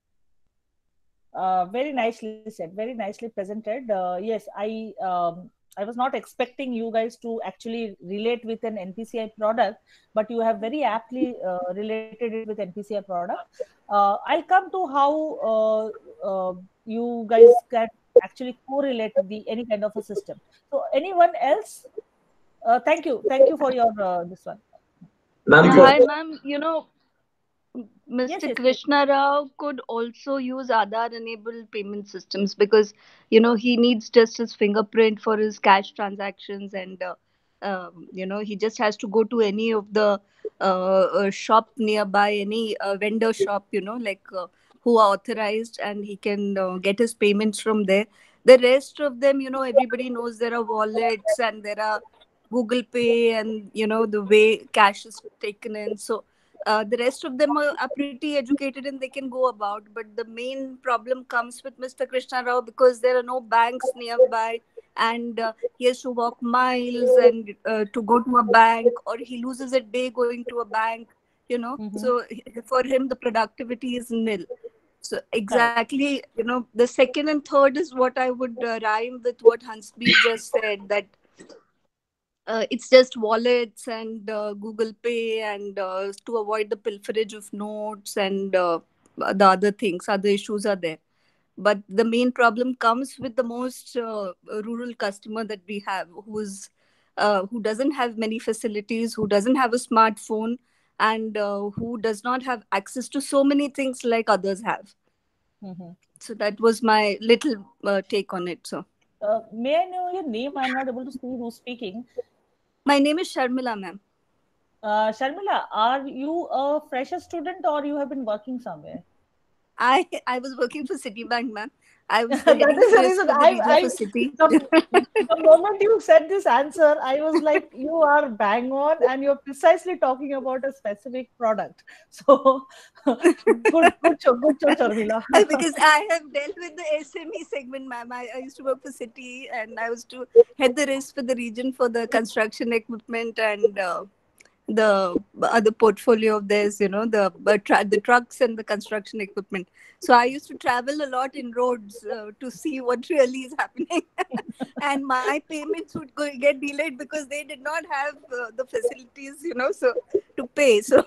S2: Uh, very nicely said. Very nicely presented. Uh, yes, I um, I was not expecting you guys to actually relate with an N P C I product, but you have very aptly uh, related it with N P C I product. Uh, I'll come to how uh, uh, you guys can actually correlate the any kind of a system. So, anyone else? Uh, thank you, thank you for your uh, this one.
S7: Ma'am,
S8: Yeah,
S2: Yes,
S7: for
S8: hi, ma'am. You know,
S2: yes,
S8: mister
S2: yes, yes.
S8: Krishna Rao could also use Aadhaar enabled payment systems because, you know, he needs just his fingerprint for his cash transactions. And, uh, um, you know, he just has to go to any of the uh, uh, shop nearby, any uh, vendor shop, you know, like uh, who are authorized, and he can uh, get his payments from there. The rest of them, you know, everybody knows there are wallets and there are Google Pay and, you know, the way cash is taken in. So, uh, the rest of them are, are pretty educated and they can go about. But the main problem comes with mister Krishna Rao because there are no banks nearby, and uh, he has to walk miles and uh, to go to a bank, or he loses a day going to a bank. You know,
S2: Mm-hmm.
S8: so h- for him the productivity is nil. So
S2: Correct.
S8: exactly, you know, the second and third is what I would uh, rhyme with what Hansbeer just said, that uh, it's just wallets and uh, Google Pay, and uh, to avoid the pilferage of notes and uh, the other things, other issues are there. But the main problem comes with the most uh, rural customer that we have, who's uh, who doesn't have many facilities, who doesn't have a smartphone, and uh, who does not have access to so many things like others have.
S2: Mm-hmm.
S8: So that was my little uh, take on it. So
S2: Uh, may I know your name? I'm not able to see who's speaking.
S8: my name is Sharmila, ma'am.
S2: Uh, Sharmila, are you a fresher student or you have been working somewhere?
S8: I I was working for Citibank, ma'am. I was the
S2: That
S8: heading
S2: is the
S8: press
S2: reason
S8: for the
S2: I,
S8: region for
S2: I
S8: City.
S2: the, the moment you said this answer, I was like, you are bang on and you're precisely talking about a specific product. So good, good show, good show, Sharmila.
S8: Because I have dealt with the S M E segment, ma'am. I, I used to work for City, and I was to head the risk for the region for the construction equipment and uh, the other portfolio of theirs, you know, the uh, tra- the trucks and the construction equipment. So I used to travel a lot in roads uh, to see what really is happening. and my payments would go, get delayed because they did not have uh, the facilities, you know, so to pay. So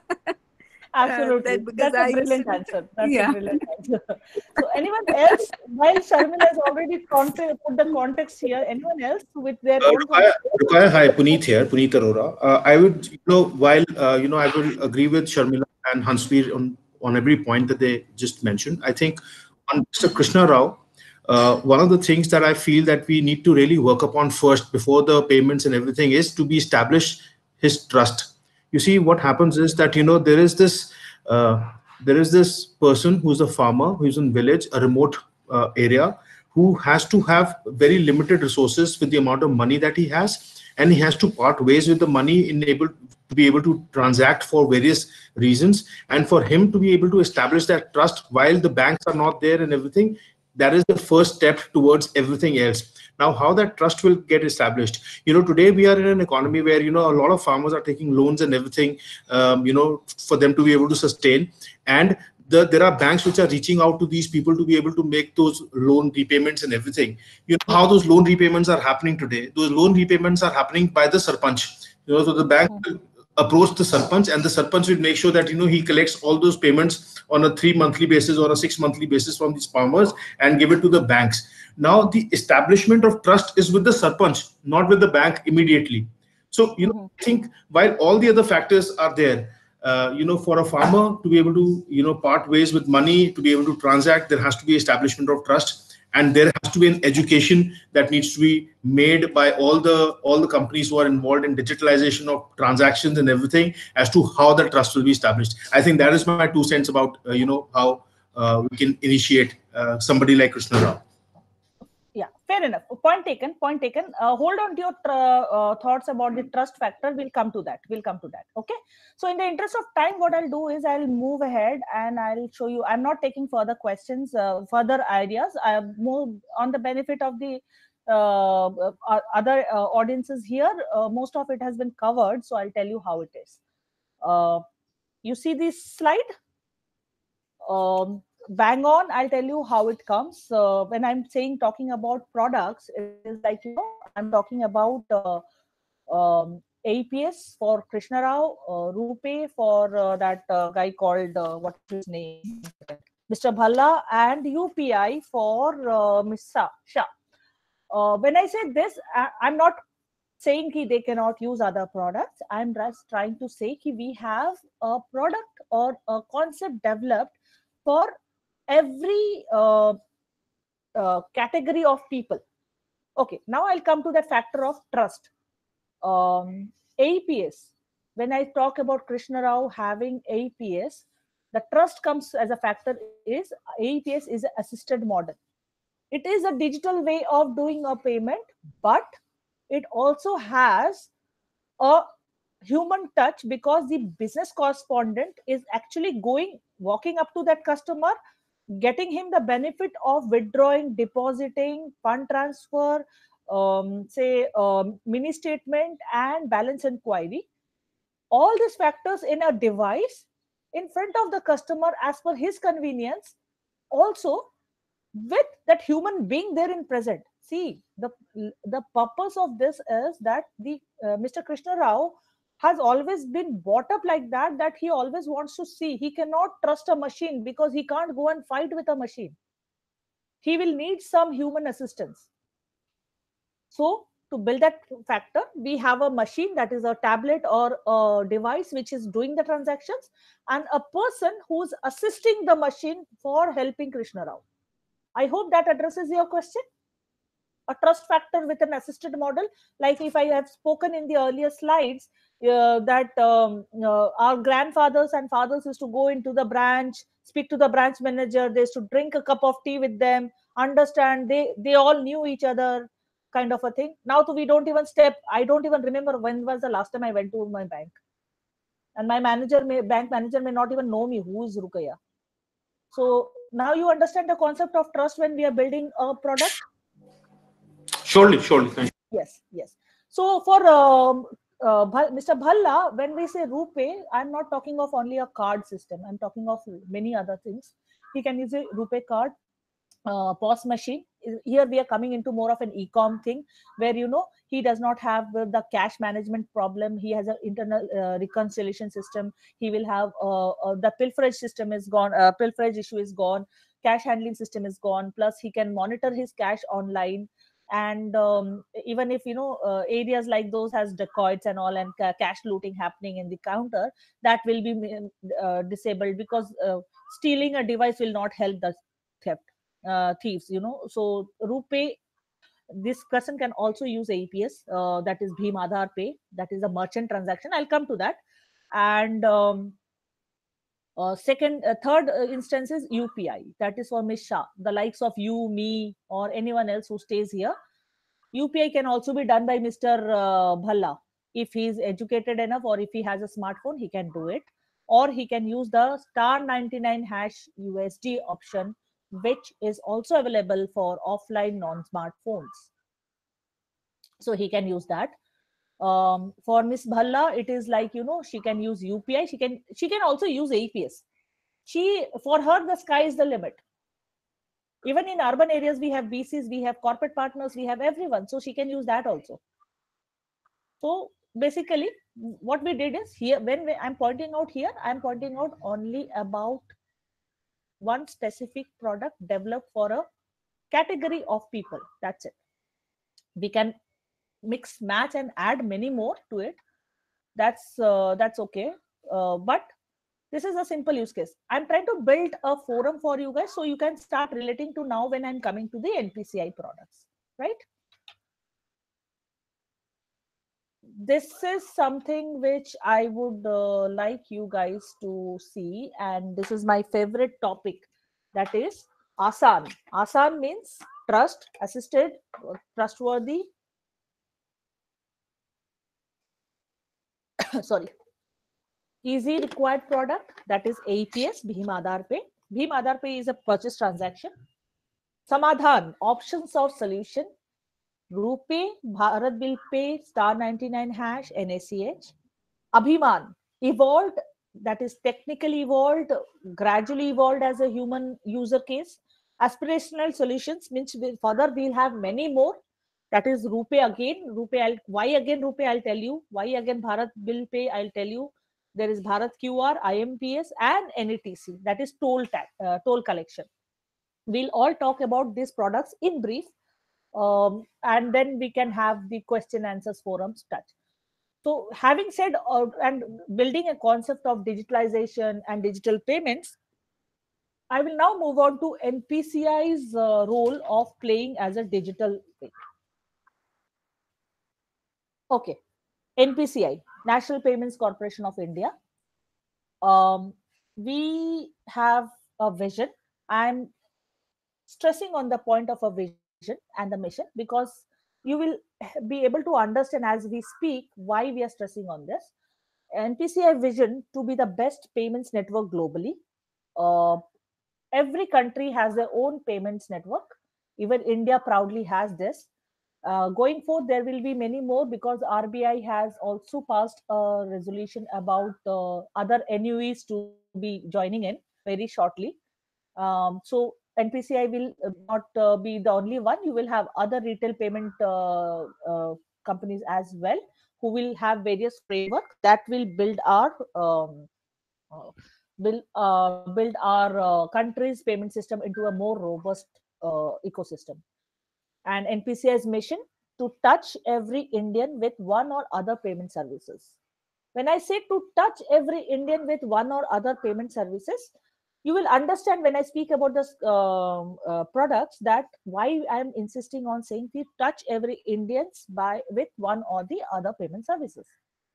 S2: Absolutely.
S8: Uh, that because
S2: That's a
S8: I used
S2: brilliant
S8: to,
S2: answer. That's
S8: yeah.
S2: a brilliant answer. So anyone else, while Sharmila has already conte- put the context here, anyone else with their
S9: Uh,
S2: own
S9: Rukaya,
S2: context?
S9: Rukaya, hi, Puneet here, Puneet Arora. Uh, I would, you know, while, uh, you know, I will agree with Sharmila and Hansveer on, on every point that they just mentioned. I think on Mister Krishna Rao, uh, one of the things that I feel that we need to really work upon first before the payments and everything is to be establish his trust. You see, what happens is that, you know, there is this, uh, there is this person who's a farmer who's in village, a remote uh, area, who has to have very limited resources with the amount of money that he has, and he has to part ways with the money in able to be able to transact for various reasons. And for him to be able to establish that trust while the banks are not there and everything, that is the first step towards everything else. Now, how that trust will get established, you know, today we are in an economy where, you know, a lot of farmers are taking loans and everything, um, you know, for them to be able to sustain. And the, there are banks which are reaching out to these people to be able to make those loan repayments and everything. You know how those loan repayments are happening today? Those loan repayments are happening by the sarpanch. You know, so the bank will approach the sarpanch, and the sarpanch will make sure that, you know, he collects all those payments on a three monthly basis or a six monthly basis from these farmers and give it to the banks. Now, the establishment of trust is with the sarpanch, not with the bank immediately. So, you know, I think while all the other factors are there, uh, you know, for a farmer to be able to, you know, part ways with money, to be able to transact, there has to be establishment of trust, and there has to be an education that needs to be made by all the all the companies who are involved in digitalization of transactions and everything as to how the trust will be established. I think that is my two cents about, uh, you know, how uh, we can initiate uh, somebody like Krishna Rao.
S2: Yeah, fair enough. Point taken. Point taken. Uh, hold on to your uh, thoughts about the trust factor. We'll come to that. We'll come to that. Okay. So, in the interest of time, what I'll do is I'll move ahead and I'll show you. I'm not taking further questions, uh, further ideas. I've moved on the benefit of the uh, uh, other uh, audiences here. Uh, most of it has been covered. So, I'll tell you how it is. Uh, you see this slide? Um, bang on, I'll tell you how it comes. Uh, when I'm saying talking about products, it is like, you know, I'm talking about uh, um, A P S for Krishna Rao, uh, RuPay for uh, that uh, guy called, uh, what is his name? Mister Bhalla, and U P I for uh, Miss Shah. Uh, when I say this, I, I'm not saying ki they cannot use other products. I'm just trying to say ki we have a product or a concept developed for every uh, uh, category of people. Okay, now I'll come to that factor of trust. Um, A P S. When I talk about Krishna Rao having A P S, the trust comes as a factor is A P S is an assisted model. It is a digital way of doing a payment, but it also has a human touch because the business correspondent is actually going, walking up to that customer, getting him the benefit of withdrawing, depositing, fund transfer, um, say um, mini statement and balance inquiry. All these factors in a device in front of the customer as per his convenience, also with that human being there in present. See, the the purpose of this is that the uh, Mister Krishna Rao has always been brought up like that, that he always wants to see. He cannot trust a machine because he can't go and fight with a machine. He will need some human assistance. So to build that factor, we have a machine, that is a tablet or a device which is doing the transactions, and a person who's assisting the machine for helping Krishna Rao. I hope that addresses your question. A trust factor with an assisted model, like if I have spoken in the earlier slides, uh, that um, uh, our grandfathers and fathers used to go into the branch, speak to the branch manager, they used to drink a cup of tea with them, understand, they they all knew each other, kind of a thing. Now we don't even step, I don't even remember when was the last time I went to my bank, and my manager may bank manager may not even know me who is Rukaya. So now you understand the concept of trust when we are building a product.
S9: Surely, surely. Thank you.
S2: Yes, yes. So for um, uh, Mister Bhalla, when we say RuPay, I'm not talking of only a card system. I'm talking of many other things. He can use a RuPay card. uh, P O S machine. Here we are coming into more of an e-com thing, where you know he does not have the, the cash management problem. He has an internal uh, reconciliation system. He will have uh, uh, the pilferage system is gone. Uh, pilferage issue is gone. Cash handling system is gone. Plus, he can monitor his cash online. And um, even if you know uh, areas like those has dacoits and all and ca- cash looting happening in the counter, that will be uh, disabled, because uh, stealing a device will not help the theft uh, thieves, you know. So RuPay, this person can also use A P S, uh, that is Bhim Aadhaar Pay, that is a merchant transaction. I'll come to that. And um, uh, second, uh, third uh, instance is U P I, that is for Miss Shah, the likes of you, me, or anyone else who stays here. U P I can also be done by Mister Uh, Bhalla. If he is educated enough, or if he has a smartphone, he can do it. Or he can use the star ninety-nine hash U S D option, which is also available for offline non-smartphones. So he can use that. Um, for Miss Bhalla, it is like, you know, she can use U P I. She can she can also use A P S. She For her, the sky is the limit. Even in urban areas, we have B Cs, we have corporate partners, we have everyone. So she can use that also. So basically, what we did is, here, when we, I'm pointing out here, I'm pointing out only about one specific product developed for a category of people. That's it. We can mix, match, and add many more to it. That's uh, that's okay. Uh, but this is a simple use case. I'm trying to build a forum for you guys, so you can start relating to now when I'm coming to the N P C I products, right? This is something which I would uh, like you guys to see, and this is my favorite topic, that is Asan. Asan means trust, assisted, trustworthy. Sorry, easy required product, that is A P S, Bhim Aadhaar Pay. Bhim Aadhaar Pay is a purchase transaction. Samadhan, options of solution. RuPay, Bharat Bill Pay, star ninety-nine hash, N A C H. Abhiman, evolved, that is technically evolved, gradually evolved as a human user case. Aspirational solutions means we, further we'll have many more. That is RuPay again. RuPay, I'll, why again RuPay? I'll tell you. Why again Bharat Bill Pay? I'll tell you. There is Bharat Q R, I M P S, and N A T C. That is toll tax, uh, toll collection. We'll all talk about these products in brief, um, and then we can have the question answers forums touch. So having said uh, and building a concept of digitalization and digital payments, I will now move on to N P C I's uh, role of playing as a digital thing. Okay, N P C I, National Payments Corporation of India. Um, we have a vision. I'm stressing on the point of a vision and the mission, because you will be able to understand as we speak why we are stressing on this. N P C I vision to be the best payments network globally. Uh, every country has their own payments network. Even India proudly has this. Uh, going forward, there will be many more, because R B I has also passed a resolution about uh, other N U Es to be joining in very shortly. Um, so N P C I will not uh, be the only one. You will have other retail payment uh, uh, companies as well, who will have various framework that will build our um, uh, build uh, build our uh, country's payment system into a more robust uh, ecosystem. And N P C I's mission to touch every Indian with one or other payment services. When I say to touch every Indian with one or other payment services, you will understand when I speak about this um, uh, products, that why I am insisting on saying we touch every Indians by with one or the other payment services.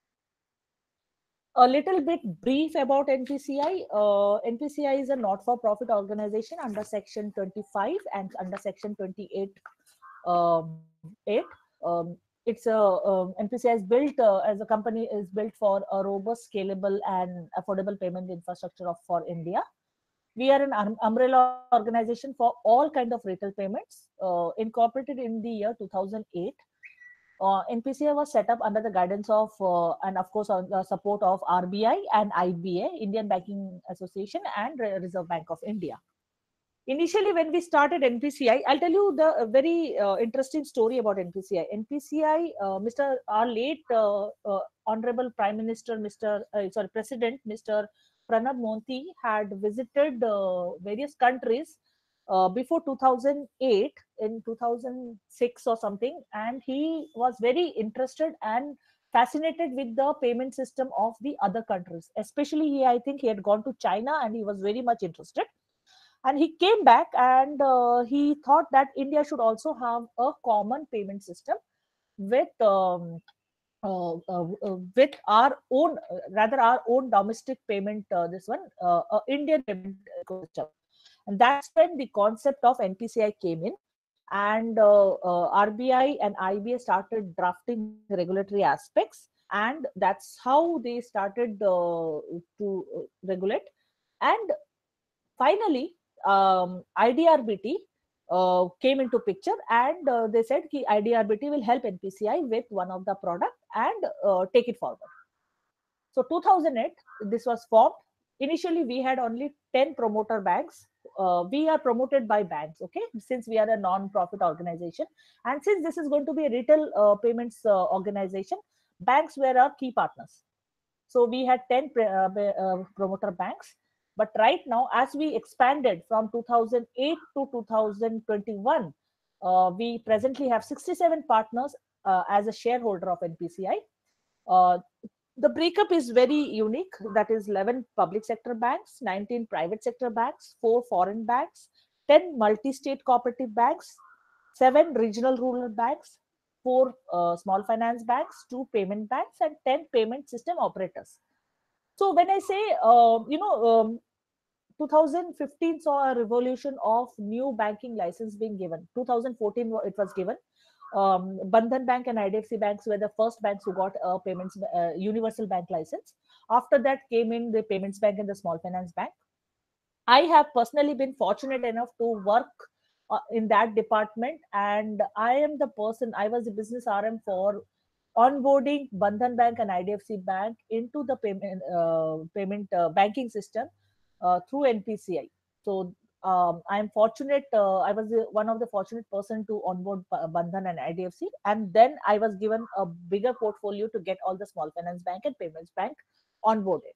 S2: A little bit brief about N P C I. Uh, N P C I is a not-for-profit organization under Section twenty-five and under Section twenty-eight. Um, eight. Um, it's a um, N P C I is built uh, as a company is built for a robust, scalable, and affordable payment infrastructure of for India. We are an um, umbrella organization for all kind of retail payments, uh, incorporated in the year two thousand eight. Uh, N P C I was set up under the guidance of uh, and of course on the support of R B I and I B A, Indian Banking Association, and Reserve Bank of India. initially when we started N P C I, I'll tell you the uh, very uh, interesting story about N P C I. N P C I, uh, Mister our late uh, uh, Honorable Prime Minister, Mister Uh, sorry, President, Mister Pranab Monti had visited uh, various countries uh, before two thousand eight, in two thousand six or something, and he was very interested and fascinated with the payment system of the other countries. Especially, he I think he had gone to China and he was very much interested. And he came back and uh, he thought that India should also have a common payment system with um, uh, uh, uh, with our own, uh, rather our own domestic payment. Uh, this one, uh, uh, Indian payment ecosystem, and that's when the concept of N P C I came in, and uh, uh, R B I and I B A started drafting regulatory aspects, and that's how they started uh, to uh, regulate. And finally, um, I D R B T uh, came into picture, and uh, they said ki I D R B T will help N P C I with one of the product and uh, take it forward. So two thousand eight, this was formed. Initially, we had only ten promoter banks. Uh, we are promoted by banks, okay, since we are a non-profit organization. And since this is going to be a retail uh, payments uh, organization, banks were our key partners. So we had ten pre- uh, ba- uh, promoter banks. But right now, as we expanded from two thousand eight to two thousand twenty-one, uh, we presently have sixty-seven partners uh, as a shareholder of N P C I. Uh, the breakup is very unique. That is eleven public sector banks, nineteen private sector banks, four foreign banks, ten multi-state cooperative banks, seven regional rural banks, four uh, small finance banks, two payment banks, and ten payment system operators. So when I say, uh, you know, um, two thousand fifteen saw a revolution of new banking license being given. two thousand fourteen wa- it was given. Um, Bandhan Bank and I D F C banks were the first banks who got a payments uh, universal bank license. After that came in the payments bank and the small finance bank. I have personally been fortunate enough to work uh, in that department, and I am the person. I was the business R M for onboarding Bandhan Bank and I D F C Bank into the payment uh, payment uh, banking system uh, through N P C I. So um, I am fortunate. Uh, I was the, one of the fortunate person to onboard Ba- Bandhan and I D F C, and then I was given a bigger portfolio to get all the small finance bank and payments bank onboarded.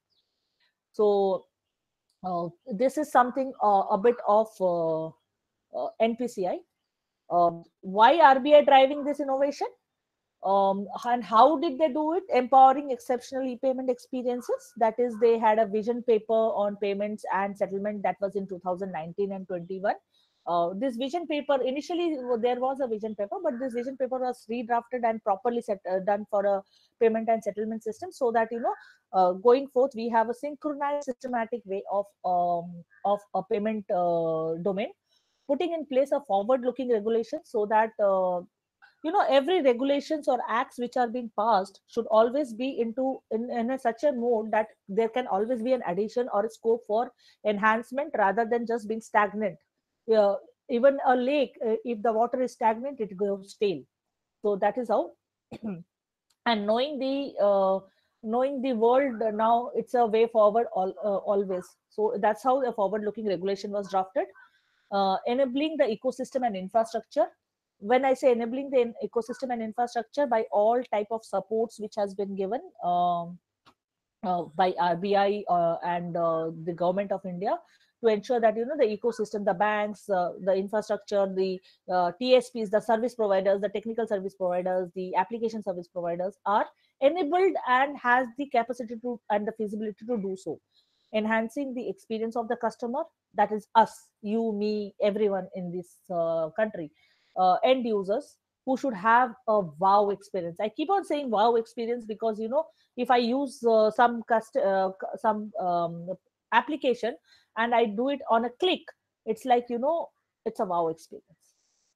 S2: So uh, this is something uh, a bit of uh, uh, N P C I. Um, why R B I driving this innovation? Um, and how did they do it? Empowering exceptional e-payment experiences. That is, they had a vision paper on payments and settlement that was in two thousand nineteen and twenty-one. Uh, this vision paper, initially there was a vision paper, but this vision paper was redrafted and properly set, uh, done for a payment and settlement system, so that you know uh, going forth we have a synchronized systematic way of um, of a payment uh, domain, putting in place a forward looking regulation, so that uh, you know every regulations or acts which are being passed should always be into in, in a, such a mode that there can always be an addition or a scope for enhancement rather than just being stagnant. Yeah, even a lake, uh, if the water is stagnant, it goes stale. So that is how. And knowing the uh, knowing the world uh, now, it's a way forward all, uh, always. So that's how a forward looking regulation was drafted. Uh, enabling the ecosystem and infrastructure. When I say enabling the in- ecosystem and infrastructure, by all type of supports which has been given um, uh, by R B I uh, and uh, the government of India, to ensure that you know the ecosystem, the banks, uh, the infrastructure, the uh, T S Ps, the service providers, the technical service providers, the application service providers are enabled and has the capacity to and the feasibility to do so, enhancing the experience of the customer. That is us, you, me, everyone in this uh, country, uh, end users who should have a wow experience. I keep on saying wow experience because you know if I use uh, some cust- uh, c- some um, application and I do it on a click, it's like you know it's a wow experience.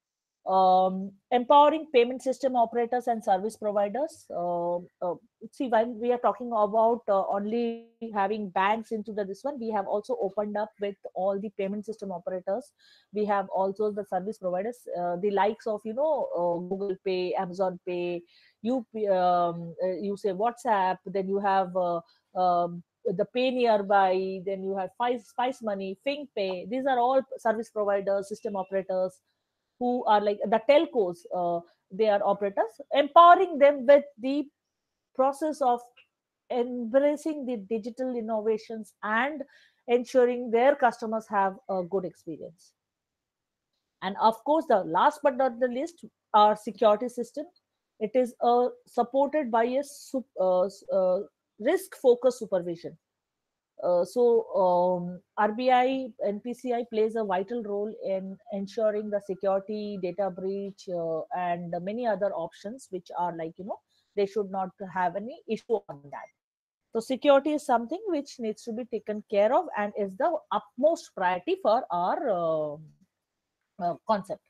S2: Um, empowering payment system operators and service providers. Uh, uh, see, when we are talking about uh, only having banks into the this one, we have also opened up with all the payment system operators. We have also the service providers, uh, the likes of you know uh, Google Pay, Amazon Pay. You um, uh, you say WhatsApp, then you have uh, um, the Pay Nearby, then you have Spice, Spice Money, FinPay. These are all service providers, system operators who are like the telcos. Uh, they are operators, empowering them with the process of embracing the digital innovations and ensuring their customers have a good experience. And of course, the last but not the least, our security system. It is uh, supported by a sup- uh, s- uh, risk focused supervision. Uh, so um, R B I N P C I plays a vital role in ensuring the security, data breach, uh, and many other options, which are like, you know, they should not have any issue on that. So security is something which needs to be taken care of and is the utmost priority for our uh, uh, concept.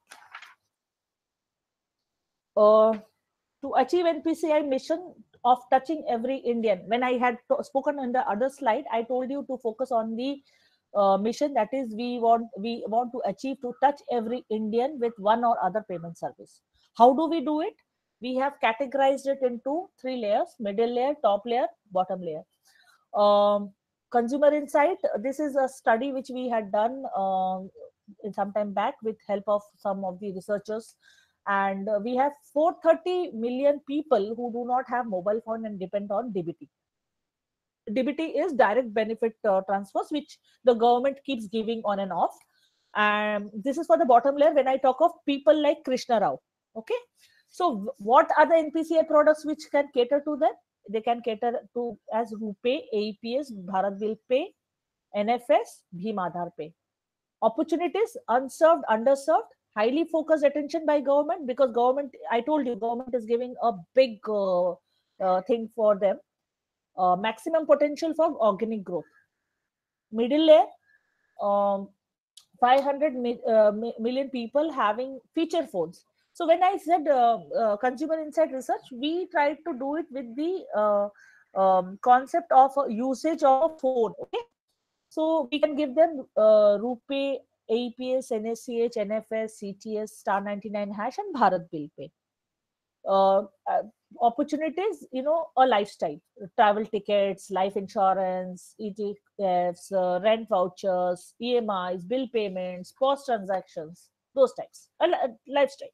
S2: Uh, to achieve N P C I mission of touching every Indian. When I had to- spoken on the other slide, I told you to focus on the uh, mission, that is we want we want to achieve to touch every Indian with one or other payment service. How do we do it? We have categorized it into three layers: middle layer, top layer, bottom layer. Um, consumer insight. This is a study which we had done um, in some time back with help of some of the researchers, and uh, we have four hundred thirty million people who do not have mobile phone and depend on D B T. D B T is direct benefit uh, transfers, which the government keeps giving on and off. And this is for the bottom layer. When I talk of people like Krishna Rao, okay. So w- what are the N P C I products which can cater to them? They can cater to as RuPay, A E P S, Bharat Bill Pay, N F S, Bhim Aadhaar Pay. Opportunities: unserved, underserved, highly focused attention by government, because government, I told you, government is giving a big uh, uh, thing for them. Uh, maximum potential for organic growth. Middle layer, um, five hundred mi- uh, mi- million people having feature phones. So when I said uh, uh, consumer insight research, we tried to do it with the uh, um, concept of a usage of a phone. Okay, so we can give them uh, RuPay, A E P S, N S C H, N F S, C T S, Star ninety-nine hash, and Bharat Bill Pay. Uh, uh, Opportunities, you know, a lifestyle: travel tickets, life insurance, E T Fs, uh, rent vouchers, E M Is, bill payments, post transactions, those types. A, li- a lifestyle.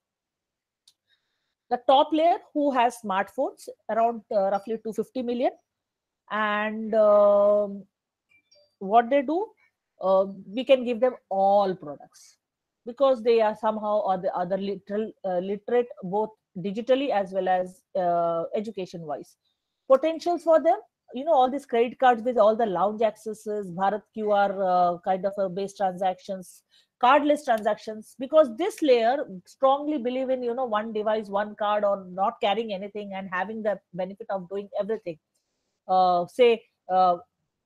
S2: The top layer, who has smartphones, around uh, roughly two hundred fifty million, and um, what they do, uh, we can give them all products because they are somehow or the other literal uh, literate, both digitally as well as uh, education wise. Potentials for them, you know, all these credit cards with all the lounge accesses, Bharat QR uh, kind of a base transactions, cardless transactions, because this layer strongly believe in, you know, one device, one card, or not carrying anything and having the benefit of doing everything. Uh, say uh,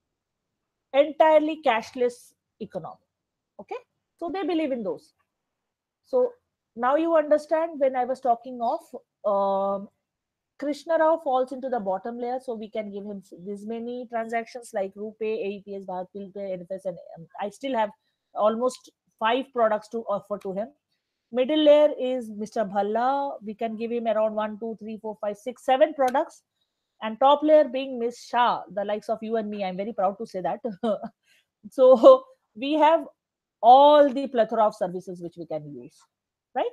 S2: entirely cashless economy. Okay, so they believe in those. So now you understand when I was talking of um Krishna Rao falls into the bottom layer, so we can give him this many transactions like RuPay, A E P S, Bharat Bill Pay, N F S, and um, I still have almost five products to offer to him. Middle layer is Mister Bhalla. We can give him around one, two, three, four, five, six, seven products. And top layer being Miss Shah, the likes of you and me. I'm very proud to say that. So we have all the plethora of services which we can use, right?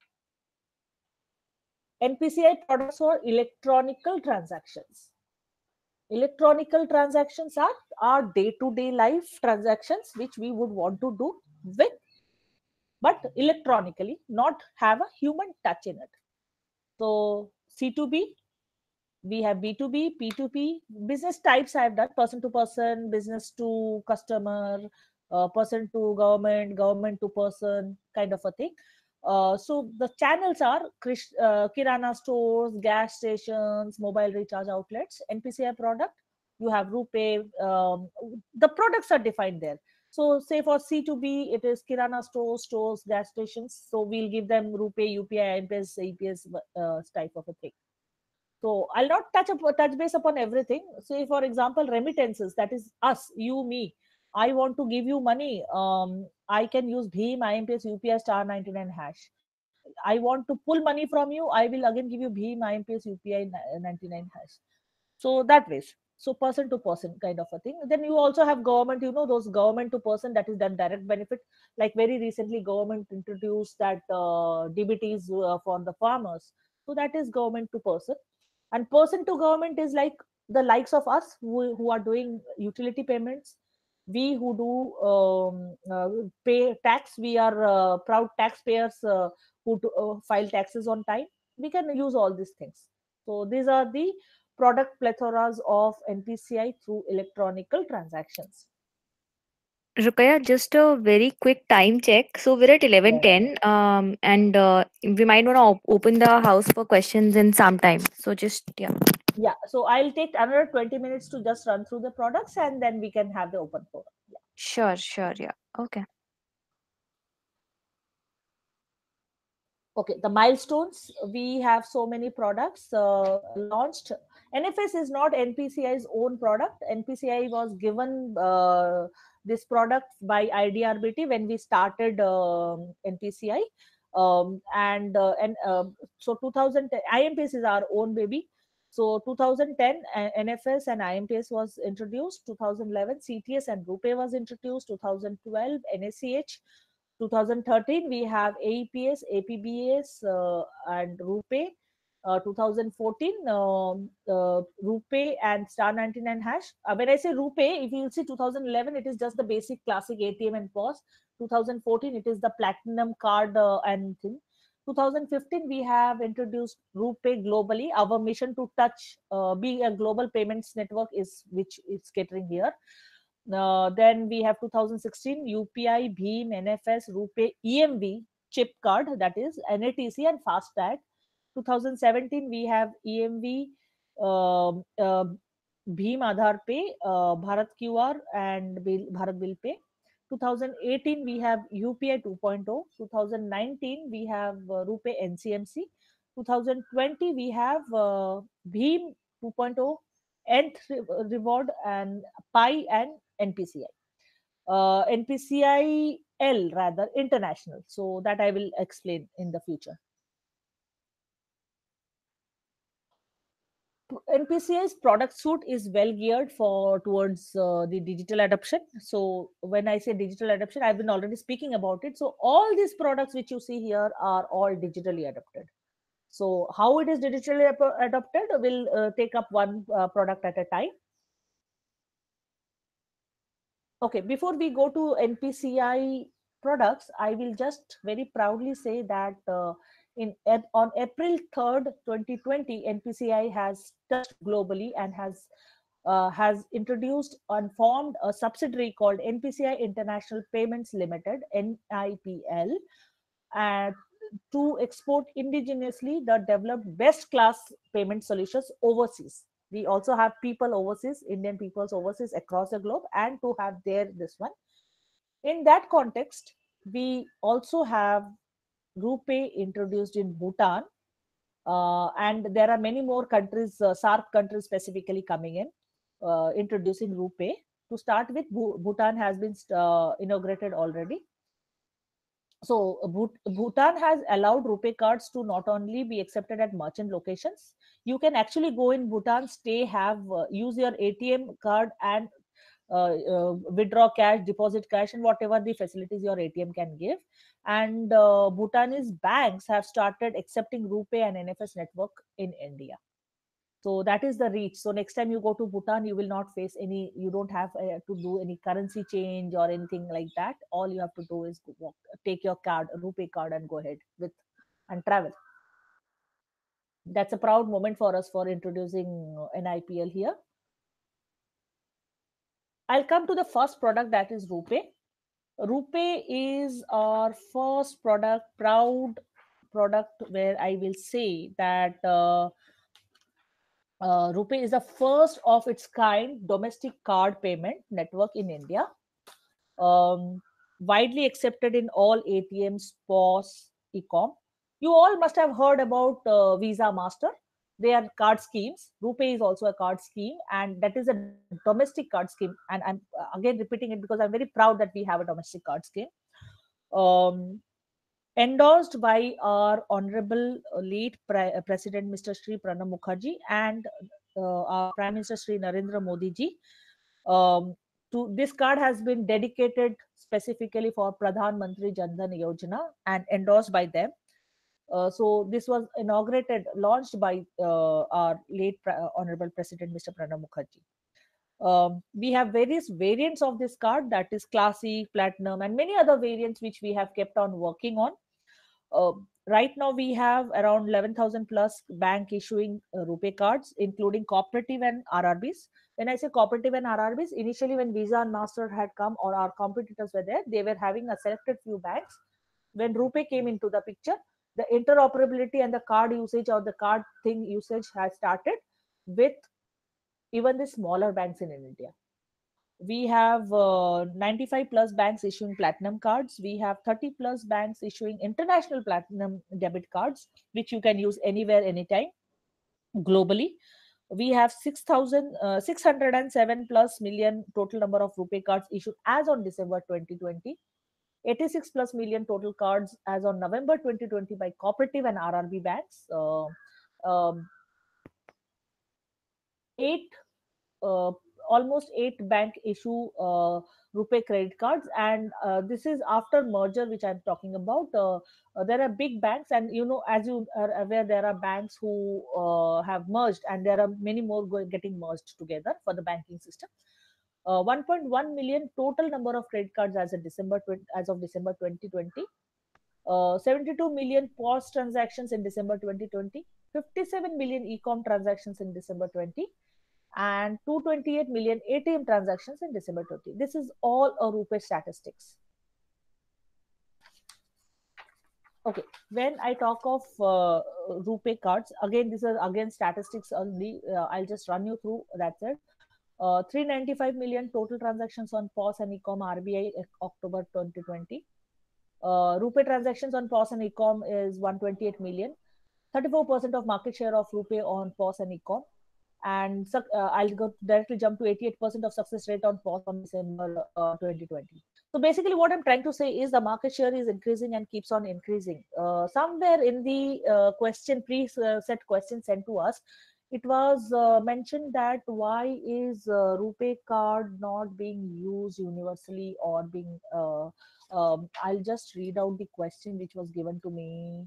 S2: N P C I products for electronical transactions. Electronical transactions are our day-to-day life transactions which we would want to do with, but electronically, not have a human touch in it. So C two B, we have B two B, P two P, business types I have done: person to person, business to customer, uh, person to government, government to person, kind of a thing. Uh, so the channels are Krish, uh, Kirana stores, gas stations, mobile recharge outlets. N P C I product, you have RuPay. Um, the products are defined there. So say for C two B, it is Kirana stores, stores, gas stations. So we'll give them RuPay, U P I, N P S, A P S uh, type of a thing. So I'll not touch up touch base upon everything. Say for example, remittances, that is us, you, me. I want to give you money. Um, I can use Bhim, I M P S, U P I, star ninety-nine hash. I want to pull money from you. I will again give you Bhim, I M P S, U P I ninety-nine hash. So that ways. So person to person kind of a thing. Then you also have government, you know, those government to person, that is done direct benefit. Like very recently government introduced that uh, D B Ts uh, for the farmers. So that is government to person. And person to government is like the likes of us who, who are doing utility payments. We who do um, uh, pay tax, we are uh, proud taxpayers uh, who do, uh, file taxes on time. We can use all these things. So these are the product plethoras of N P C I through electronical transactions.
S1: Rukaya, just a very quick time check. So we're at eleven
S2: Yeah.
S1: ten, um, and uh, we might want to op- open the house for questions in some time. So just yeah.
S2: Yeah. So I'll take another twenty minutes to just run through the products, and then we can have the open forum. Yeah.
S1: Sure, sure, yeah. Okay.
S2: Okay, the milestones. We have so many products uh, launched. N F S is not N P C I's own product. N P C I was given uh, this product by I D R B T when we started um N P C I. Um, and uh, and uh, so two thousand ten, I M P S is our own baby. So two thousand ten, uh, N F S and I M P S was introduced. two thousand eleven, C T S and RuPay was introduced. two thousand twelve, N A C H. two thousand thirteen, we have A E P S, A P B S, uh, and RuPay. Uh, two thousand fourteen, um, uh, RuPay and Star ninety-nine hash. Uh, when I say RuPay, if you see two thousand eleven, it is just the basic classic A T M and P O S. two thousand fourteen, it is the platinum card uh, and thing. two thousand fifteen, we have introduced RuPay globally. Our mission to touch, uh, be a global payments network is which is catering here. Uh, then we have two thousand sixteen U P I, Bheem, N F S, RuPay, E M V, chip card, that is N A T C and FASTag. two thousand seventeen we have E M V, um, uh, Bheem Aadhaar Pay, uh, Bharat Q R, and Bill, Bharat Bill Pay. twenty eighteen we have U P I 2.0. twenty nineteen we have uh, RuPay N C M C. twenty twenty we have uh, Bheem 2.0, Nth Reward, and Pi and N P C I. Uh, N P C I L rather international. So that I will explain in the future. N P C I's product suite is well geared for towards uh, the digital adoption. So when I say digital adoption, I've been already speaking about it. So all these products which you see here are all digitally adopted. So how it is digitally ap- adopted, will uh, take up one uh, product at a time. Okay, before we go to N P C I products, I will just very proudly say that uh, in Ap- on April third, twenty twenty, N P C I has touched globally and has uh, has introduced and formed a subsidiary called N P C I International Payments Limited (N I P L), and to export indigenously the developed best class payment solutions overseas. We also have people overseas, Indian peoples overseas across the globe, and to have their this one. In that context, we also have RuPay introduced in Bhutan, uh, and there are many more countries, uh, SAARC countries specifically coming in, uh, introducing RuPay. To start with, Bhu- Bhutan has been uh, inaugurated already. So Bhut- Bhutan has allowed RuPay cards to not only be accepted at merchant locations, you can actually go in Bhutan, stay, have uh, use your A T M card and uh, uh, withdraw cash, deposit cash, and whatever the facilities your A T M can give. And uh, Bhutanese banks have started accepting RuPay and N F S network in India. So that is the reach. So next time you go to Bhutan, you will not face any, you don't have uh, to do any currency change or anything like that. All you have to do is go walk, take your card, RuPay card, and go ahead with and travel. That's a proud moment for us for introducing uh, N I P L here. I'll come to the first product, that is RuPay. RuPay is our first product, proud product, where I will say that uh, uh, RuPay is the first of its kind domestic card payment network in India, um, widely accepted in all A T Ms, P O S, e-com. You all must have heard about uh, Visa, Master. They are card schemes. RuPay is also a card scheme, and that is a domestic card scheme. And I'm uh, again repeating it because I'm very proud that we have a domestic card scheme. Um, endorsed by our honorable uh, late pre- uh, president, Mister Sri Pranab Mukherjee, and uh, our Prime Minister Shri Narendra Modi ji. Um, to this card has been dedicated specifically for Pradhan Mantri Jan Dhan Yojana and endorsed by them. Uh, so this was inaugurated, launched by uh, our late uh, Honorable President Mister Pranab Mukherjee. Um, we have various variants of this card, that is classic, platinum, and many other variants which we have kept on working on. Uh, right now, we have around eleven thousand plus bank issuing uh, RuPay cards, including cooperative and R R Bs. When I say cooperative and R R Bs, initially when Visa and Master had come or our competitors were there, they were having a selected few banks. When RuPay came into the picture, the interoperability and the card usage or the card thing usage has started with even the smaller banks in India. We have uh, ninety-five plus banks issuing platinum cards. We have thirty plus banks issuing international platinum debit cards, which you can use anywhere, anytime, globally. We have six thousand six hundred seven plus million total number of RuPay cards issued as on December twenty twenty. eighty-six plus million total cards as on November twenty twenty by cooperative and R R B banks. Uh, um, eight uh, almost eight bank issue uh, RuPay credit cards, and uh, this is after merger, which I'm talking about. Uh, uh, there are big banks, and you know, as you are aware, there are banks who uh, have merged, and there are many more going, getting merged together for the banking system. Uh, one point one million total number of credit cards as of December twenty, as of December twenty twenty. Uh, seventy-two million P O S transactions in December twenty twenty. fifty-seven million e-com transactions in December twenty. And two hundred twenty-eight million A T M transactions in December twenty. This is all a RuPay statistics. Okay, when I talk of uh, RuPay cards, again, this is again statistics only. Uh, I'll just run you through. That's it. Uh, three hundred ninety-five million total transactions on P O S and e-com R B I October twenty twenty. Uh, RuPay transactions on P O S and e-com is one hundred twenty-eight million. thirty-four percent of market share of RuPay on P O S and e-com. And uh, I'll go directly jump to eighty-eight percent of success rate on P O S on December uh, twenty twenty. So basically what I'm trying to say is the market share is increasing and keeps on increasing. Uh, somewhere in the uh, question, pre-set question sent to us, it was uh, mentioned that why is uh, RuPay card not being used universally or being, uh, um, I'll just read out the question which was given to me.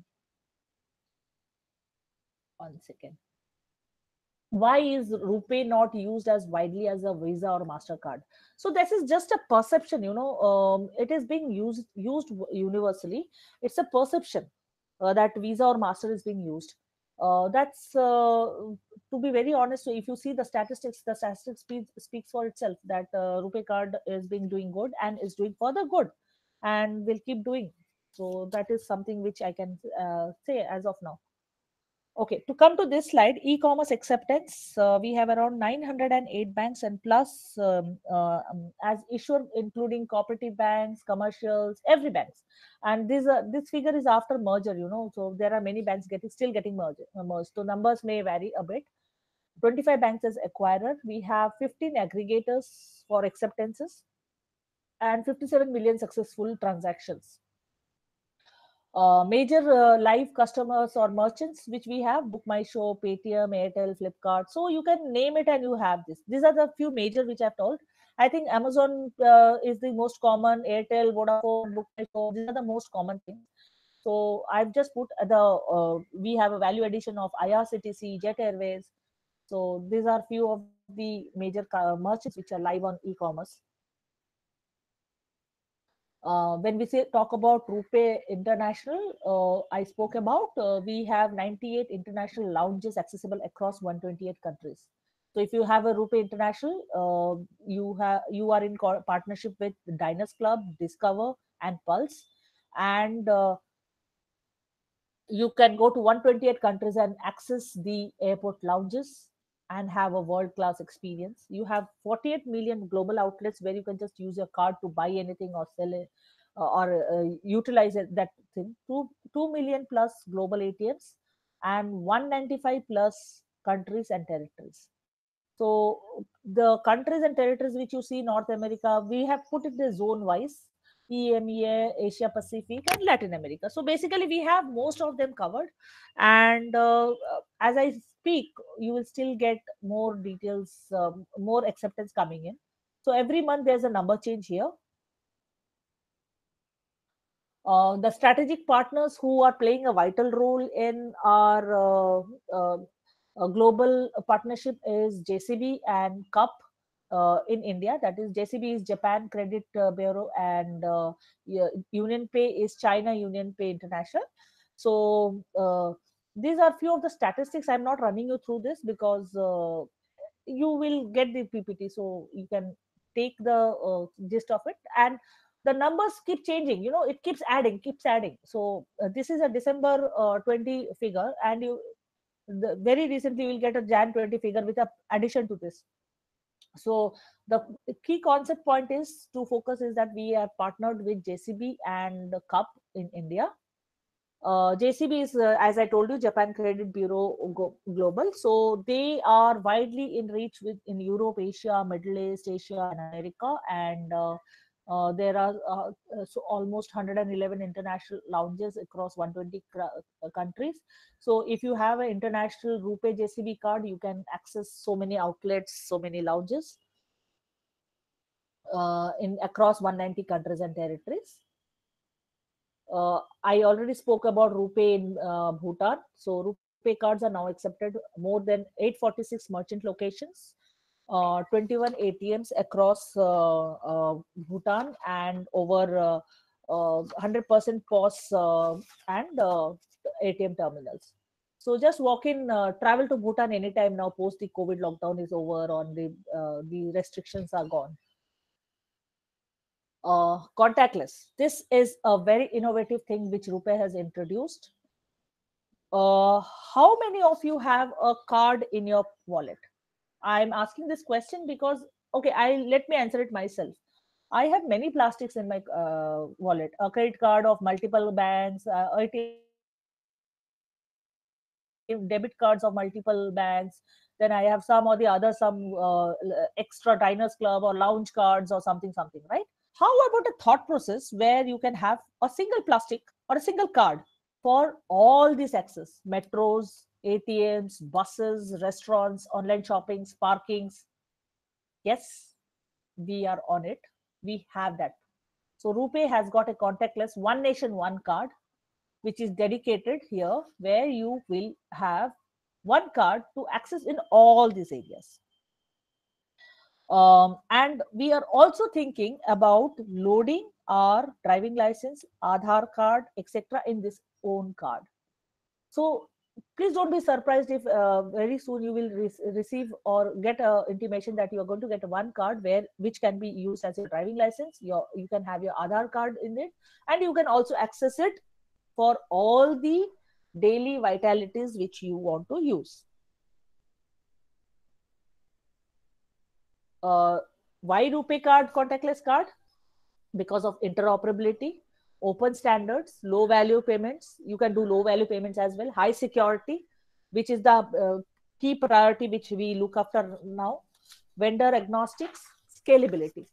S2: One second. Why is RuPay not used as widely as a Visa or MasterCard? So this is just a perception, you know, um, it is being used used universally. It's a perception uh, that Visa or Master is being used. Uh, that's, uh, to be very honest, so if you see the statistics, the statistics speak, speaks for itself that uh, RuPay card is being doing good and is doing further good and will keep doing. So that is something which I can uh, say as of now. Okay, to come to this slide, e-commerce acceptance, uh, we have around nine hundred eight banks and plus um, uh, um, as issuer, including cooperative banks, commercials, every banks. And this uh, this figure is after merger, you know, so there are many banks getting still getting merged. Uh, merged. So numbers may vary a bit. twenty-five banks as acquirer. We have fifteen aggregators for acceptances and fifty-seven million successful transactions. Uh, major uh, live customers or merchants which we have: Book My Show, Paytm, Airtel, Flipkart. So you can name it and you have this. These are the few major which I've told. I think Amazon uh, is the most common, Airtel, Vodafone, Book My Show. These are the most common things. So I've just put the, uh, we have a value addition of I R C T C, Jet Airways. So these are few of the major uh, merchants which are live on e-commerce. Uh, when we say talk about RuPay International, uh, I spoke about, uh, we have ninety-eight international lounges accessible across one hundred twenty-eight countries. So if you have a RuPay International, uh, you have you are in partnership with Diners Club, Discover, and Pulse, and uh, you can go to one hundred twenty-eight countries and access the airport lounges and have a world-class experience. You have forty-eight million global outlets where you can just use your card to buy anything or sell it uh, or uh, utilize it, that thing. Two, two million plus global A T Ms and one hundred ninety-five plus countries and territories. So the countries and territories which you see, North America, we have put it the zone-wise. E M E A, Asia Pacific, and Latin America. So basically, we have most of them covered. And uh, as I speak, you will still get more details, um, more acceptance coming in. So every month there's a number change here. Uh, the strategic partners who are playing a vital role in our uh, uh, uh, global partnership is J C B and C U P uh, in India. That is, J C B is Japan Credit uh, Bureau, and uh, yeah, UnionPay is China UnionPay International. So uh, these are few of the statistics. I'm not running you through this because uh, you will get the P P T, so you can take the uh, gist of it. And the numbers keep changing, you know, it keeps adding, keeps adding. So uh, this is a December uh, twenty figure, and you the, very recently you will get a Jan twenty figure with a addition to this. So the key concept point is to focus is that we are partnered with J C B and C U P in India. Uh, J C B is, uh, as I told you, Japan Credit Bureau Go- Global. So they are widely in reach with in Europe, Asia, Middle East, Asia, and America. And uh, uh, there are uh, uh, so almost one hundred eleven international lounges across one hundred twenty cr- uh, countries. So if you have an international RuPay J C B card, you can access so many outlets, so many lounges uh, in across one hundred ninety countries and territories. Uh, I already spoke about RuPay in uh, Bhutan. So RuPay cards are now accepted more than eight hundred forty-six merchant locations, uh, twenty-one A T Ms across uh, uh, Bhutan, and over uh, uh, one hundred percent P O S uh, and uh, A T M terminals. So just walk in, uh, travel to Bhutan anytime now. Post the COVID lockdown is over, on the uh, the restrictions are gone. Uh, contactless. This is a very innovative thing which RuPay has introduced. Uh, how many of you have a card in your wallet? I'm asking this question because, okay, I let me answer it myself. I have many plastics in my uh, wallet, a credit card of multiple banks, uh, A T M debit cards of multiple banks. Then I have some or the other, some uh, extra diners club or lounge cards or something, something, right? How about a thought process where you can have a single plastic or a single card for all these access: metros, A T Ms, buses, restaurants, online shoppings, parkings? Yes, we are on it. We have that. So RuPay has got a contactless one nation one card, which is dedicated here, where you will have one card to access in all these areas. Um, and we are also thinking about loading our driving license, Aadhaar card, et cetera in this own card. So please don't be surprised if uh, very soon you will re- receive or get a intimation that you are going to get one card where which can be used as your driving license. Your you can have your Aadhaar card in it, and you can also access it for all the daily vitalities which you want to use. Uh, why RuPay card, contactless card? Because of interoperability, open standards, low value payments. You can do low value payments as well. High security, which is the uh, key priority which we look after now. Vendor agnostics, scalability.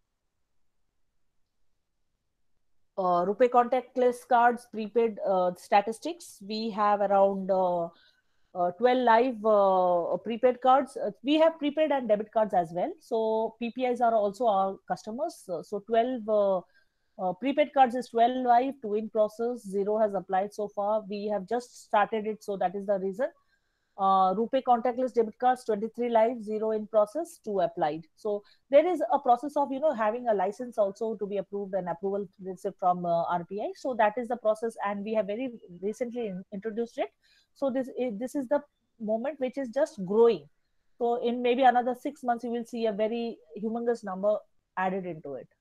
S2: Uh, RuPay contactless cards, prepaid uh, statistics. We have around uh, uh, twelve live uh, prepaid cards. Uh, we have prepaid and debit cards as well. So P P Is are also our customers. Uh, so twelve uh, uh, prepaid cards is twelve live, two in process, zero has applied so far. We have just started it, so that is the reason. Uh, RuPay contactless debit cards, twenty-three live, zero in process, two applied. So there is a process of, you know, having a license also to be approved and approval receipt from uh, R B I. So that is the process, and we have very recently in, introduced it. So this is, this is the moment which is just growing. So in maybe another six months, you will see a very humongous number added into it.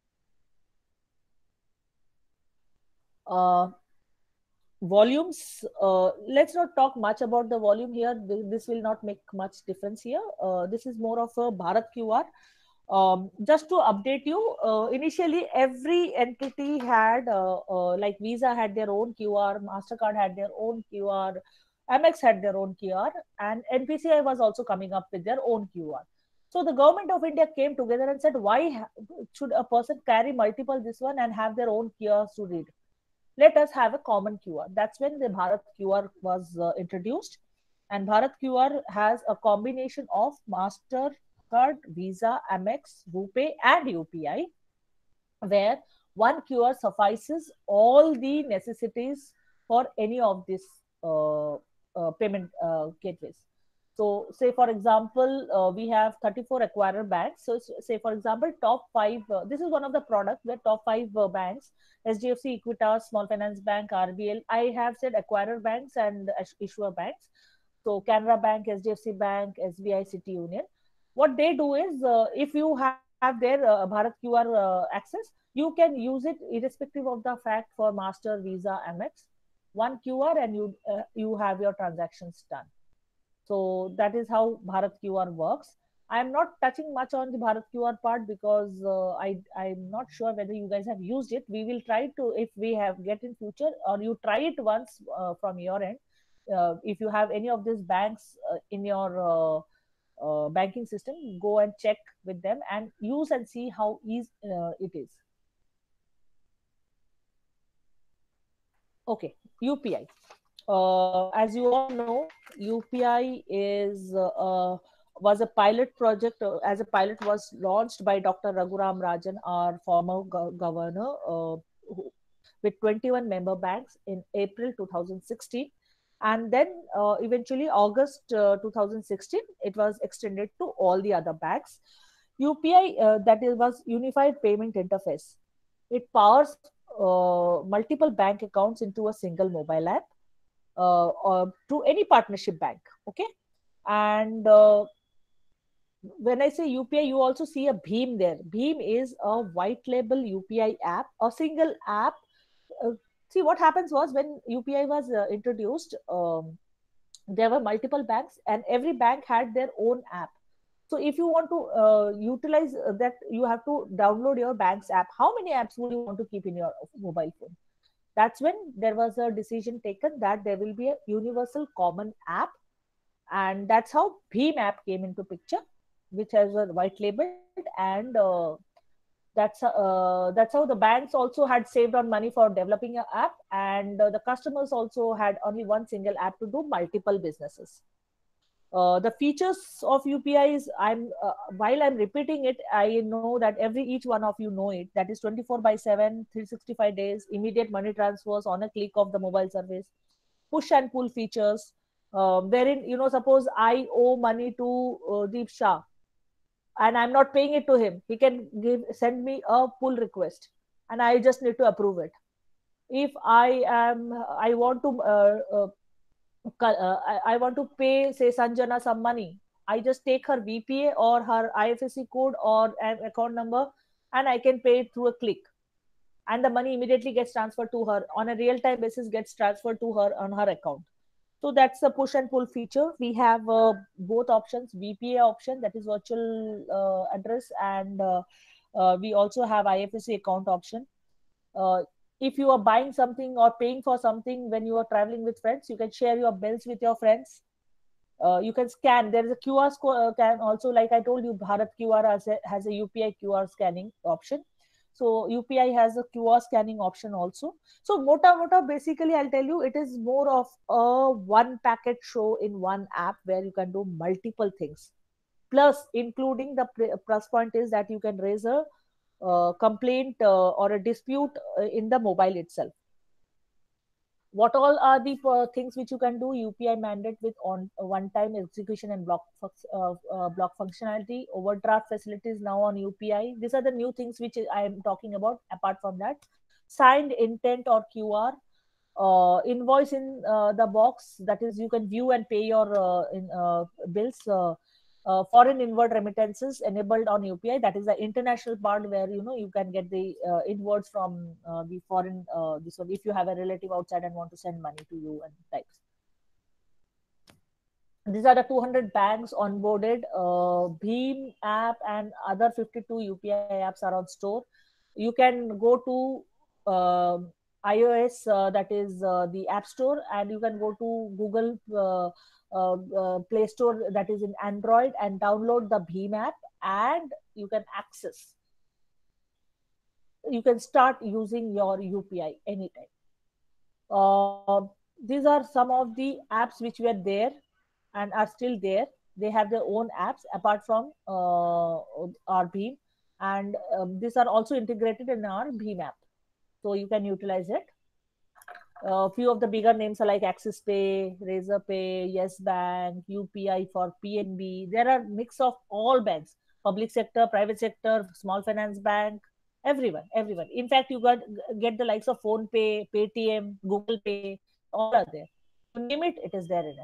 S2: Uh, volumes, uh, let's not talk much about the volume here. This will not make much difference here. Uh, this is more of a Bharat Q R. Um, just to update you, uh, initially every entity had uh, uh, like Visa had their own Q R, MasterCard had their own Q R, Amex had their own Q R, and N P C I was also coming up with their own Q R. So the government of India came together and said, why should a person carry multiple this one and have their own Q Rs to read? Let us have a common Q R. That's when the Bharat Q R was uh, introduced. And Bharat Q R has a combination of MasterCard, Visa, Amex, RuPay, and U P I, where one Q R suffices all the necessities for any of these uh, uh, payment uh, gateways. So, say for example, uh, we have thirty-four acquirer banks. So, say for example, top five. Uh, this is one of the products where top five uh, banks: H D F C, Equitas, Small Finance Bank, R B L. I have said acquirer banks and issuer banks. So, Canara Bank, H D F C Bank, S B I, City Union. What they do is, uh, if you have their uh, Bharat Q R uh, access, you can use it irrespective of the fact for Master, Visa, Amex. One Q R and you uh, you have your transactions done. So that is how Bharat Q R works. I am not touching much on the Bharat Q R part because uh, I I'm not sure whether you guys have used it. We will try to, if we have get in future, or you try it once uh, from your end. Uh, if you have any of these banks uh, in your uh, uh, banking system, go and check with them and use and see how easy uh, it is. Okay, U P I. Uh, as you all know, U P I is uh, uh, was a pilot project. Uh, as a pilot, was launched by Doctor Raghuram Rajan, our former go- governor, uh, who, with twenty-one member banks in April two thousand sixteen, and then uh, eventually August uh, two thousand sixteen, it was extended to all the other banks. U P I, uh, that is, was Unified Payment Interface. It powers uh, multiple bank accounts into a single mobile app uh, or to any partnership bank. Okay, and uh, when I say U P I, you also see a Bheem there. Bheem is a white label U P I app, a single app. Uh, see, what happens was when U P I was uh, introduced, um, there were multiple banks, and every bank had their own app. So if you want to uh, utilize uh, that, you have to download your bank's app. How many apps would you want to keep in your mobile phone? That's when there was a decision taken that there will be a universal common app, and that's how Bheem app came into picture, which has a white labeled, and uh, that's uh, that's how the banks also had saved on money for developing an app, and uh, the customers also had only one single app to do multiple businesses. Uh, the features of U P I is, I'm uh, while I'm repeating it, I know that every each one of you know it. That is twenty-four by seven, three hundred sixty-five days, immediate money transfers on a click of the mobile service, push and pull features, uh, wherein, you know, suppose I owe money to uh, Deep Shah and I'm not paying it to him, he can give send me a pull request, and I just need to approve it. If I am I want to uh, uh, uh, I, I want to pay, say, Sanjana some money. I just take her V P A or her I F S C code or an account number, and I can pay it through a click. And the money immediately gets transferred to her on a real time basis, gets transferred to her on her account. So that's the push and pull feature. We have uh, both options: V P A option, that is virtual uh, address, and uh, uh, we also have I F S C account option. Uh, if you are buying something or paying for something when you are traveling with friends, you can share your bills with your friends. Uh, you can scan. There is a Q R score. Uh, can also, like I told you, Bharat Q R has a, has a U P I Q R scanning option. So U P I has a Q R scanning option also. So Mota Mota, basically, I'll tell you, it is more of a one packet show in one app where you can do multiple things. Plus, including the plus point is that you can raise a uh, complaint uh, or a dispute uh, in the mobile itself. What all are the uh, things which you can do? U P I mandate with on uh, one-time execution and block uh, uh, block functionality, overdraft facilities now on U P I. These are the new things which I am talking about. Apart from that, signed intent or Q R, uh, invoice in uh, the box. That is, you can view and pay your uh, in, uh, bills. Uh, uh, foreign inward remittances enabled on U P I. That is the international part where, you know, you can get the uh, inwards from uh, the foreign uh, this one, if you have a relative outside and want to send money to you and types. These are the two hundred banks onboarded. Uh, Bheem app and other fifty-two U P I apps are on store. You can go to uh, iOS, uh, that is uh, the App Store, and you can go to Google uh, uh, uh, Play Store, that is in Android, and download the Bheem app, and you can access. You can start using your U P I anytime. Uh, these are some of the apps which were there. and are still there. They have their own apps apart from uh, our Bheem, and um, these are also integrated in our Bheem app, so you can utilize it. A uh, few of the bigger names are like Axis Pay, Razor Pay, Yes Bank, U P I for P N B. There are mix of all banks, public sector, private sector, small finance bank, everyone, everyone. In fact, you got get the likes of Phone Pay, Paytm, Google Pay, all are there. You name it, it is there in it.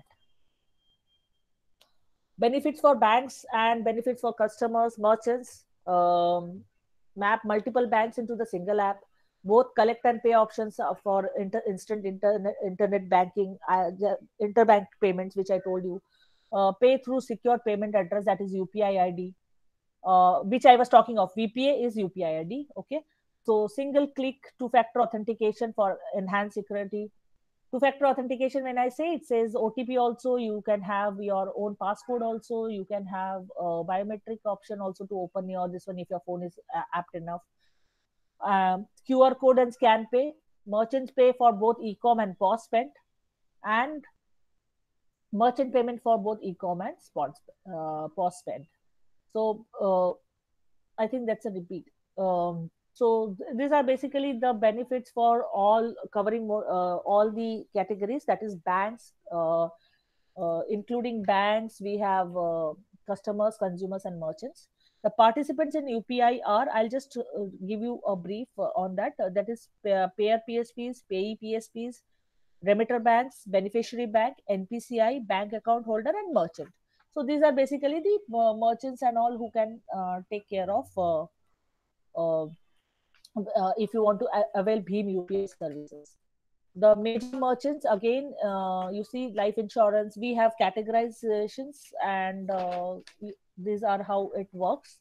S2: Benefits for banks and benefits for customers, merchants. Um, map multiple banks into the single app. Both collect and pay options are for inter- instant internet, internet banking, uh, interbank payments, which I told you. Uh, pay through secure payment address, that is U P I I D, uh, which I was talking of. V P A is U P I I D. Okay. So single click two factor authentication for enhanced security. Two factor authentication, when I say, it says O T P also. You can have your own passcode also. You can have a biometric option also to open your this one if your phone is uh, apt enough. Um, Q R code and scan pay. Merchants pay for both e-com and POS spend, and merchant payment for both e-com and sports uh, POS spend. So uh, I think that's a repeat. Um, so th- these are basically the benefits for all, covering more uh, all the categories. That is banks, uh, uh, including banks. We have uh, customers, consumers, and merchants. The participants in U P I are. I'll just uh, give you a brief uh, on that. Uh, that is pa- payer P S Ps, payee P S Ps, remitter banks, beneficiary bank, N P C I, bank account holder, and merchant. So these are basically the uh, merchants and all who can uh, take care of uh, uh, uh, if you want to a- avail Bheem U P I services. The major merchants, again, uh, you see life insurance, we have categorizations, and uh, we- these are how it works.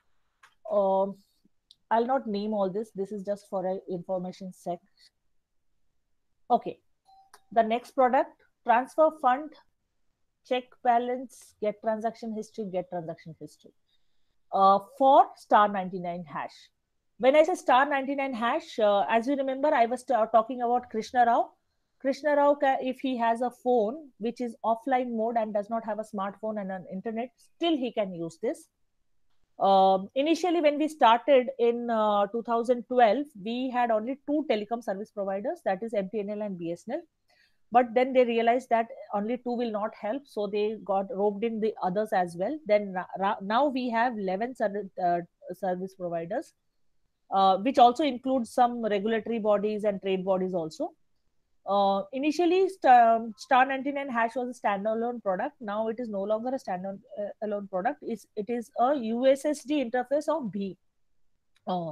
S2: Um, I'll not name all this. This is just for a information sec. Okay. The next product, transfer fund, check balance, get transaction history, get transaction history. Uh, for star ninety-nine hash. When I say star ninety-nine hash, uh, as you remember, I was ta- talking about Krishna Rao. Krishna Rao, ca- if he has a phone which is offline mode and does not have a smartphone and an internet, still he can use this. Um, initially, when we started in uh, two thousand twelve, we had only two telecom service providers, that is M T N L and B S N L. But then they realized that only two will not help, so they got roped in the others as well. Then ra- ra- now we have eleven service, uh, service providers, uh, which also includes some regulatory bodies and trade bodies also. Uh, initially, Star, Star ninety-nine Hash was a standalone product. Now it is no longer a standalone product. It's, it is a U S S D interface of Bheem. Uh,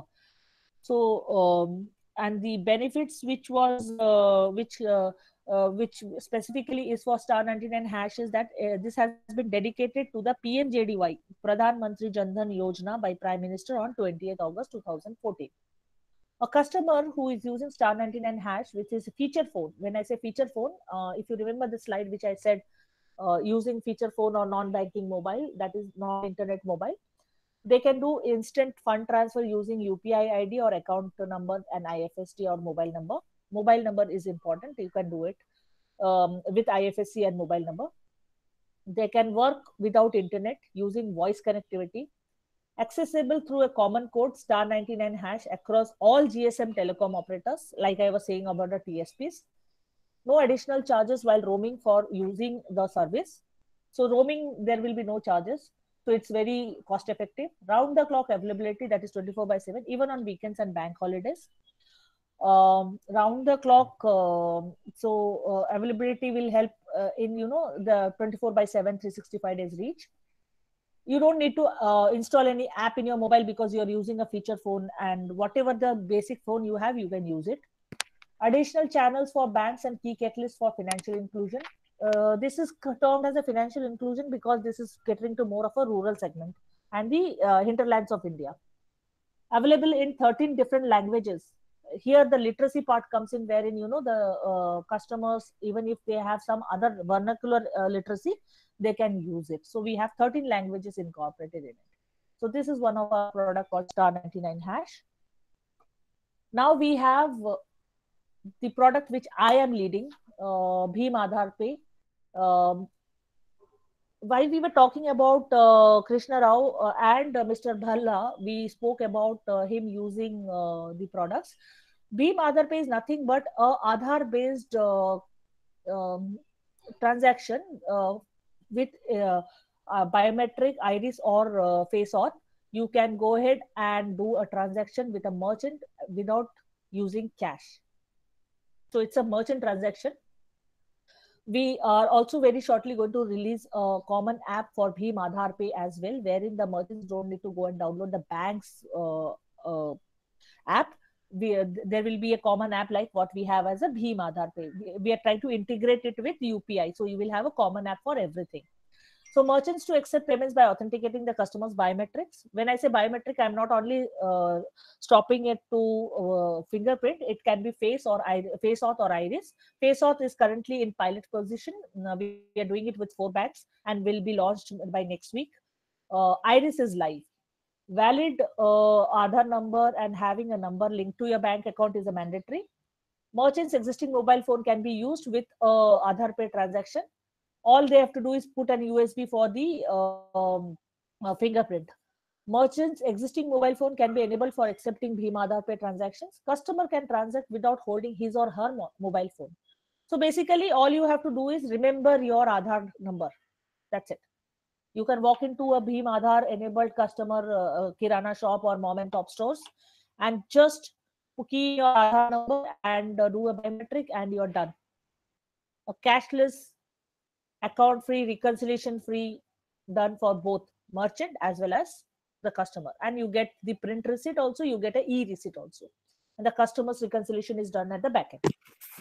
S2: so, um, and the benefits which was, uh, which, uh, uh, which specifically is for Star ninety-nine Hash is that uh, this has been dedicated to the P M J D Y, Pradhan Mantri Jan Dhan Yojana, by Prime Minister on twentieth August two thousand fourteen. A customer who is using Star ninety-nine Hash, which is a feature phone. When I say feature phone, uh, if you remember the slide which I said, uh, using feature phone or non-banking mobile, that is non-internet mobile, they can do instant fund transfer using U P I I D or account number and I F S C or mobile number. Mobile number is important. You can do it um, with I F S C and mobile number. They can work without internet using voice connectivity, accessible through a common code star ninety-nine hash across all G S M telecom operators, like I was saying about the T S Ps. No additional charges while roaming for using the service. So roaming, there will be no charges. So it's very cost effective. Round the clock availability, that is twenty-four by seven, even on weekends and bank holidays. Um, round the clock, uh, so uh, availability will help uh, in, you know, the twenty-four by seven, three hundred sixty-five days reach. You don't need to uh, install any app in your mobile because you're using a feature phone, and whatever the basic phone you have, you can use it. Additional channels for banks and key catalysts for financial inclusion. Uh, this is termed as a financial inclusion because this is catering to more of a rural segment and the uh, hinterlands of India. Available in thirteen different languages. Here the literacy part comes in, wherein, you know, the uh, customers, even if they have some other vernacular uh, literacy, they can use it. So we have thirteen languages incorporated in it. So this is one of our product called Star ninety-nine Hash. Now we have uh, the product which I am leading, uh, Bheem Aadhaar Pay. Um, while we were talking about uh, Krishna Rao uh, and uh, Mister Bhalla, we spoke about uh, him using uh, the products. Bhim Aadhaar Pay is nothing but a Aadhaar based uh, um, transaction uh, with uh, uh, biometric iris or uh, face auth. You can go ahead and do a transaction with a merchant without using cash. So it's a merchant transaction. We are also very shortly going to release a common app for Bhim Aadhaar Pay as well, wherein the merchants don't need to go and download the bank's uh, uh, app. We, uh, there will be a common app like what we have as a Bhim Aadhaar Pay. We, we are trying to integrate it with U P I, so you will have a common app for everything. So merchants to accept payments by authenticating the customer's biometrics. When I say biometric, I'm not only uh, stopping it to uh, fingerprint. It can be face or face auth or iris. Face auth is currently in pilot position. Uh, we are doing it with four banks and will be launched by next week. Uh, iris is live. Valid uh, Aadhaar number and having a number linked to your bank account is a mandatory. Merchant's existing mobile phone can be used with a Aadhaar Pay transaction. All they have to do is put an U S B for the um, uh, fingerprint. Merchant's existing mobile phone can be enabled for accepting Bhim Aadhaar Pay transactions. Customer can transact without holding his or her mo- mobile phone. So basically, all you have to do is remember your Aadhaar number. That's it. You can walk into a Bhim Aadhaar enabled customer uh, Kirana shop or mom and pop stores and just key in your Aadhaar number and uh, do a biometric and you're done. A cashless, account free, reconciliation free, done for both merchant as well as the customer. And you get the print receipt also, you get a e receipt also. And the customer's reconciliation is done at the back end.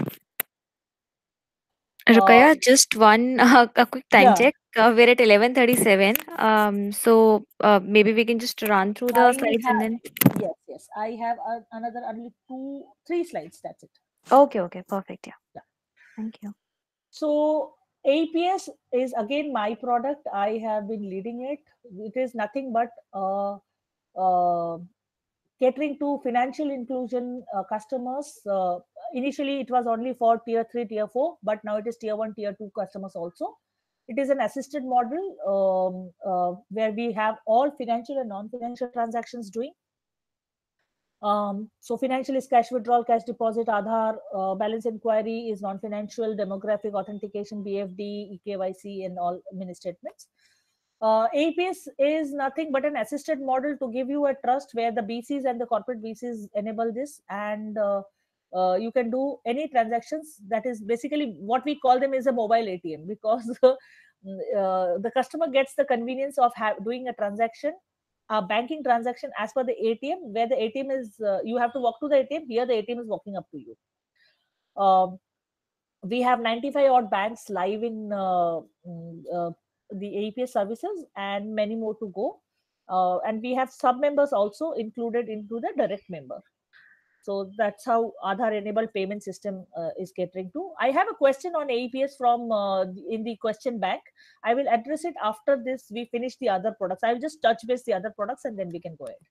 S1: Rukaya,
S2: Uh,
S1: just one uh, a quick time
S2: yeah,
S1: check. Uh, we're at eleven thirty-seven. Um, so uh, maybe we can just run through the
S2: I
S1: slides and
S2: have,
S1: then.
S2: yes, yes, I have a, another only two, three slides. That's it.
S1: Okay, okay, perfect. Yeah.
S2: Yeah.
S1: Thank you.
S2: So A P S is again my product. I have been leading it. It is nothing but uh, uh, catering to financial inclusion uh, customers. Uh, initially, it was only for tier three, tier four, but now it is tier one, tier two customers also. It is an assisted model um, uh, where we have all financial and non-financial transactions doing. Um, so financial is cash withdrawal, cash deposit, Aadhaar, uh, balance inquiry is non-financial, demographic authentication, B F D, E K Y C, and all mini statements. Uh, A P S is nothing but an assisted model to give you a trust where the B Cs and the corporate B Cs enable this, and uh, uh, you can do any transactions. That is basically what we call them is a mobile A T M, because uh, the customer gets the convenience of ha- doing a transaction, a banking transaction as per the A T M, where the A T M is uh, you have to walk to the A T M. Here the A T M is walking up to you. Um, we have ninety-five odd banks live in uh, mm, uh, the A P S services and many more to go. Uh, and we have sub members also included into the direct member. So that's how Aadhaar enabled payment system uh, is catering to. I have a question on A P S from uh, in the question bank. I will address it after this. We finish the other products. I will just touch base the other products and then we can go ahead.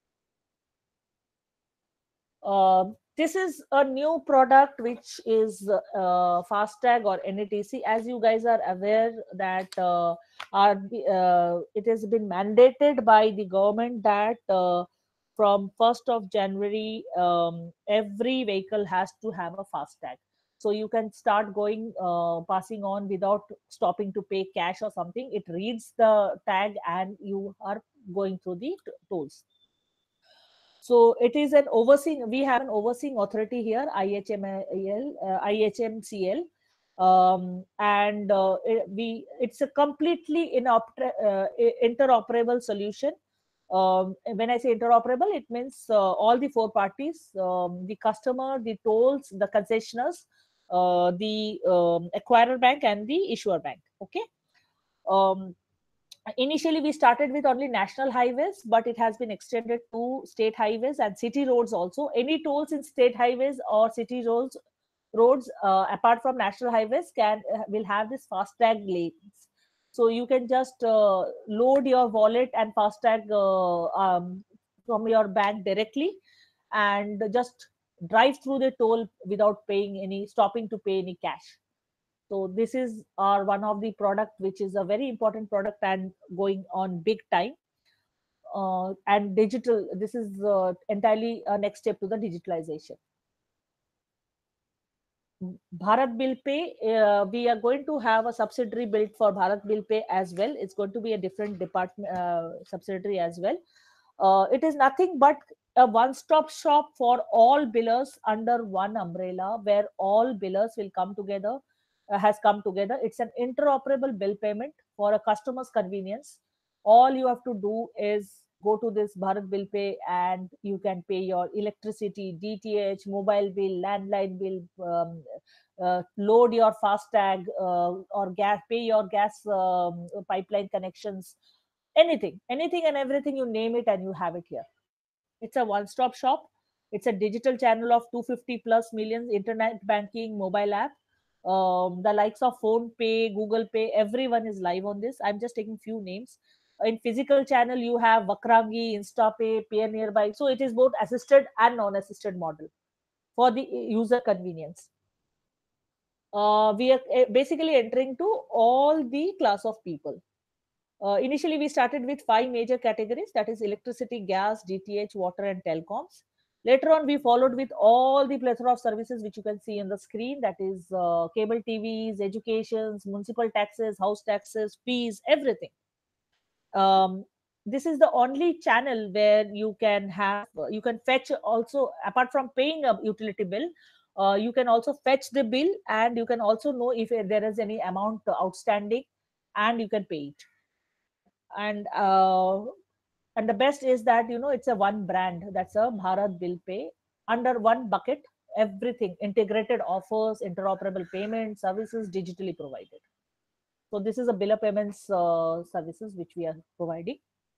S2: Uh, this is a new product which is uh, FASTag or N A T C. As you guys are aware that uh, are uh, it has been mandated by the government that uh, from first of January, um, every vehicle has to have a FASTag. So you can start going, uh, passing on without stopping to pay cash or something. It reads the tag and you are going through the t- tolls. So it is an overseeing, we have an overseeing authority here, I H M L, uh, I H M C L. Um, and uh, it, we it's a completely inopera, uh, interoperable solution. Um, when I say interoperable, it means uh, all the four parties, um, the customer, the tolls, the concessioners, uh, the um, acquirer bank, and the issuer bank. Okay. Um, Initially, we started with only national highways, but it has been extended to state highways and city roads also. Any tolls in state highways or city roads, roads uh, apart from national highways, can uh, will have this FASTag lanes. So you can just uh, load your wallet and FASTag uh, um, from your bank directly, and just drive through the toll without paying any, stopping to pay any cash. So this is our one of the product, which is a very important product and going on big time. Uh, and digital, this is uh, entirely a next step to the digitalization. Bharat Bill Pay, uh, we are going to have a subsidiary built for Bharat Bill Pay as well. It's going to be a different department uh, subsidiary as well. Uh, it is nothing but a one-stop shop for all billers under one umbrella, where all billers will come together, uh, has come together. It's an interoperable bill payment for a customer's convenience. All you have to do is go to this Bharat Bill Pay, and you can pay your electricity, D T H, mobile bill, landline bill, um, uh, load your FASTag, uh, or gas, pay your gas um, pipeline connections, anything, anything and everything, you name it and you have it here. It's a one-stop shop. It's a digital channel of two hundred fifty plus millions, internet banking, mobile app. Um, the likes of Phone Pay, Google Pay, everyone is live on this. I'm just taking few names. In physical channel, you have Vakrangi, InstaPay, Pay Nearby. So it is both assisted and non-assisted model for the user convenience. Uh, we are uh, basically entering to all the class of people. Uh, initially, we started with five major categories, that is electricity, gas, D T H, water, and telecoms. Later on, we followed with all the plethora of services which you can see on the screen, that is uh, cable T Vs, educations, municipal taxes, house taxes, fees, everything. Um, this is the only channel where you can have, you can fetch also, apart from paying a utility bill, uh, you can also fetch the bill, and you can also know if there is any amount outstanding, and you can pay it. And uh, and the best is that, you know, it's a one brand, that's a Bharat Bill Pay, under one bucket, everything integrated offers, interoperable payment services, digitally provided. So this is a bill of payments uh, services which we are providing.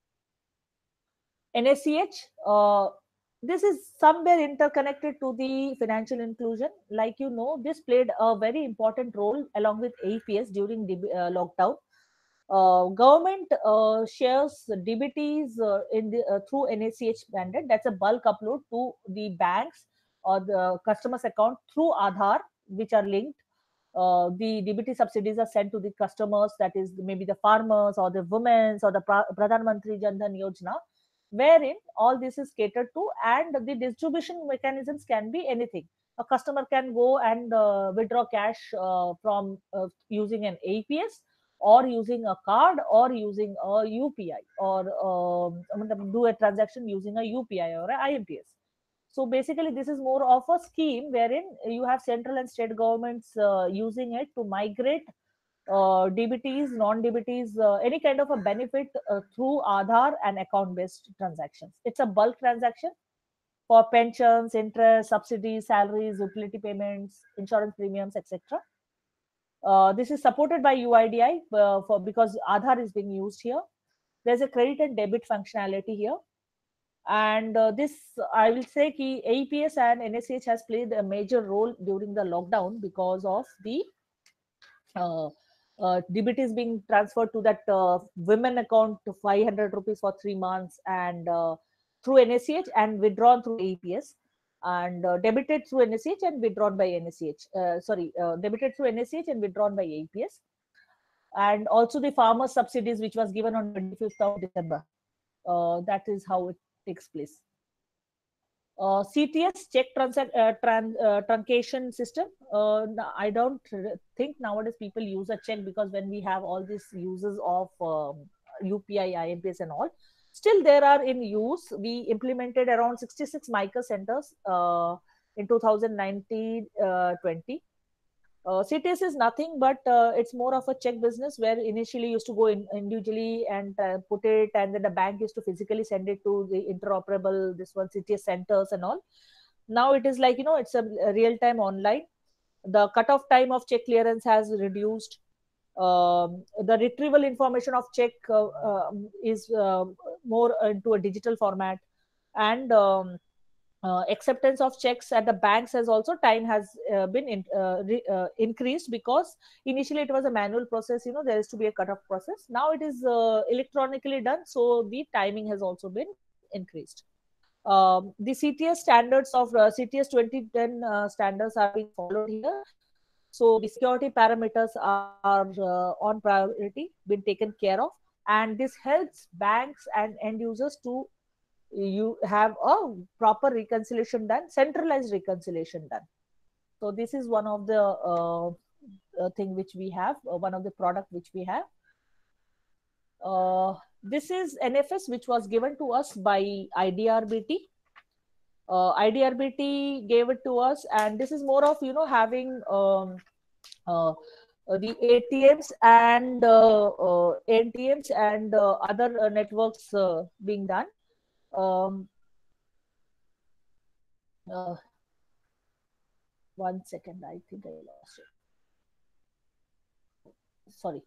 S2: N A C H, uh, this is somewhere interconnected to the financial inclusion. Like, you know, this played a very important role along with A P S during the uh, lockdown. Uh, government uh, shares D B Ts uh, in the uh, through N A C H mandate. That's a bulk upload to the banks or the customer's account through Aadhaar, which are linked. Uh, the D B T subsidies are sent to the customers, that is maybe the farmers or the women or the pra- Pradhan Mantri Jan Dhan Yojana, wherein all this is catered to, and the distribution mechanisms can be anything. A customer can go and uh, withdraw cash uh, from uh, using an A P S, or using a card, or using a U P I, or um, do a transaction using a U P I or a I M P S. So basically, this is more of a scheme wherein you have central and state governments uh, using it to migrate uh, D B Ts, non-D B Ts, uh, any kind of a benefit uh, through Aadhaar and account-based transactions. It's a bulk transaction for pensions, interest, subsidies, salaries, utility payments, insurance premiums, et cetera. Uh, this is supported by U I D I uh, for because Aadhaar is being used here. There's a credit and debit functionality here. And uh, this, I will say, ki A P S and N A C H has played a major role during the lockdown because of the uh, uh, D B Ts being transferred to that uh, women account to five hundred rupees for three months, and uh, through N A C H, and withdrawn through A P S, and uh, debited through N A C H and withdrawn by N A C H. Uh, sorry, uh, debited through N A C H and withdrawn by A P S. And also the farmer subsidies, which was given on twenty-fifth of December. Uh, that is how it takes place. Uh, C T S, check transac- uh, tran- uh, truncation system. Uh, I don't think nowadays people use a check, because when we have all these uses of um, U P I, I M P S and all, still there are in use. We implemented around sixty-six micro centers uh, in two thousand nineteen twenty. Uh, C T S is nothing but uh, it's more of a check business, where initially used to go in individually and uh, put it, and then the bank used to physically send it to the interoperable, this one, C T S centers and all. Now it is like, you know, it's a, a real time online. The cutoff time of check clearance has reduced. Um, the retrieval information of check uh, uh, is uh, more into a digital format, and um, uh, acceptance of checks at the banks has also, time has uh, been in, uh, re, uh, increased, because initially it was a manual process, you know, there is to be a cutoff process. Now it is uh, electronically done, so the timing has also been increased. Um, the C T S standards of uh, C T S twenty ten uh, standards are being followed here. So the security parameters are uh, on priority, been taken care of, and this helps banks and end users to you have a proper reconciliation done, centralized reconciliation done. So this is one of the uh, uh, thing which we have, uh, one of the product which we have. Uh, this is N F S which was given to us by I D R B T. Uh, I D R B T gave it to us, and this is more of you know having um, uh, uh, the A T Ms and uh, uh, N T Ms and uh, other uh, networks uh, being done. Um, uh, one second, I think I lost it. Sorry.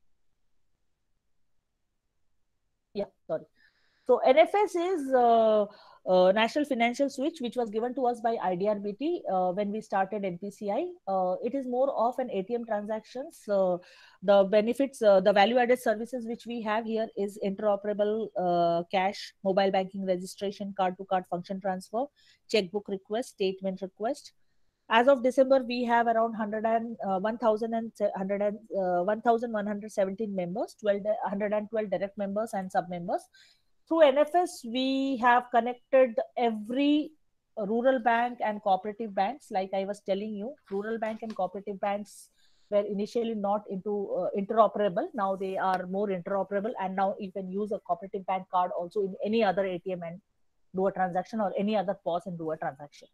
S2: Yeah, sorry. So N F S is uh, uh, National Financial Switch, which was given to us by I D R B T uh, when we started N P C I. Uh, it is more of an A T M transactions. Uh, the benefits, uh, the value-added services which we have here is interoperable uh, cash, mobile banking registration, card-to-card function transfer, checkbook request, statement request. As of December, we have around one hundred and uh, one thousand and uh, one thousand one hundred seventeen members, twelve, one hundred twelve direct members and sub-members. Through N F S, we have connected every rural bank and cooperative banks. Like I was telling you, rural bank and cooperative banks were initially not into uh, interoperable. Now they are more interoperable, and now you can use a cooperative bank card also in any other A T M and do a transaction, or any other P O S and do a transaction.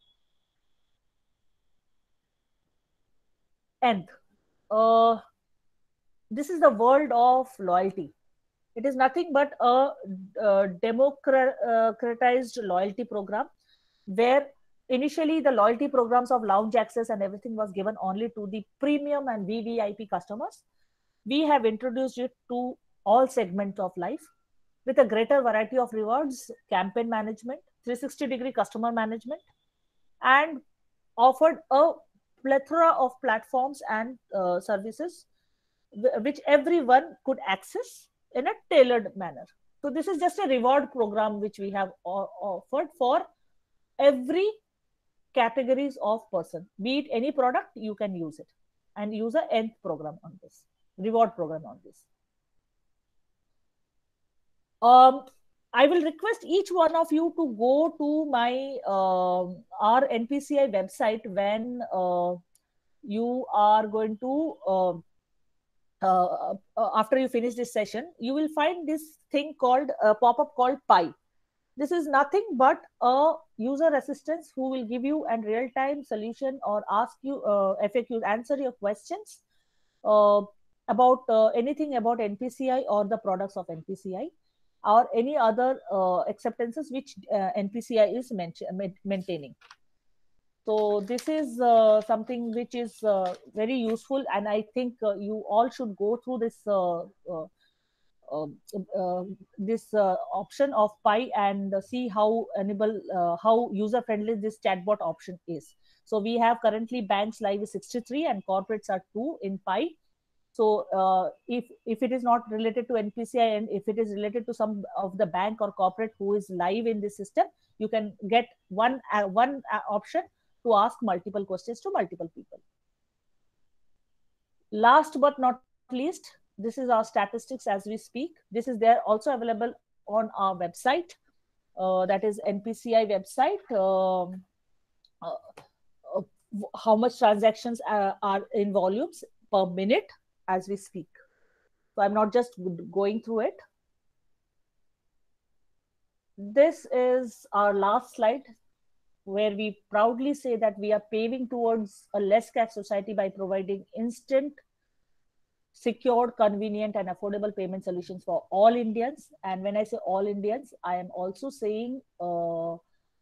S2: And uh, this is the world of loyalty. It is nothing but a, a democratized loyalty program, where initially the loyalty programs of lounge access and everything was given only to the premium and V V I P customers. We have introduced it to all segments of life with a greater variety of rewards, campaign management, three sixty degree customer management, and offered a plethora of platforms and uh, services which everyone could access in a tailored manner. So this is just a reward program which we have offered for every categories of person. Be it any product, you can use it and use a nth program on this, reward program on this. Um, I will request each one of you to go to my uh, our N P C I website when uh, you are going to uh, uh, uh, after you finish this session. You will find this thing called a pop-up called Pi. This is nothing but a user assistance who will give you a real-time solution or ask you uh, F A Qs, answer your questions uh, about uh, anything about N P C I or the products of N P C I, or any other uh, acceptances which uh, N P C I is maintaining. So this is uh, something which is uh, very useful, and I think uh, you all should go through this uh, uh, uh, uh, this uh, option of Pi and see how enable uh, how user friendly this chatbot option is. So we have currently banks live is sixty-three and corporates are two in Pi. So uh, if if it is not related to N P C I and if it is related to some of the bank or corporate who is live in this system, you can get one uh, one uh, option to ask multiple questions to multiple people. Last but not least, this is our statistics as we speak. This is there also available on our website, uh, that is N P C I website. Um, uh, uh, how much transactions are, are in volumes per minute as we speak. So I'm not just going through it. This is our last slide, where we proudly say that we are paving towards a less cash society by providing instant, secured, convenient, and affordable payment solutions for all Indians. And when I say all Indians, I am also saying uh,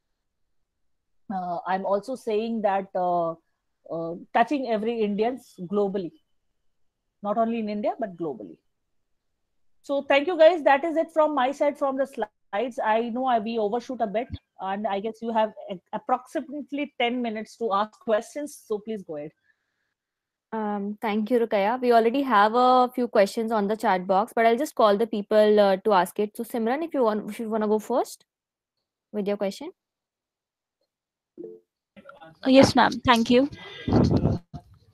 S2: uh, I'm also saying that uh, uh, touching every Indians globally, not only in India but globally. So thank you guys. That is it from my side from the slides. I know I we overshoot a bit, and I guess you have approximately ten minutes to ask questions. So please go ahead.
S1: Um, thank you, Rukaya. We already have a few questions on the chat box, but I'll just call the people uh, to ask it. So Simran, if you want, if you want to go first with your question.
S10: Yes, ma'am. Thank you.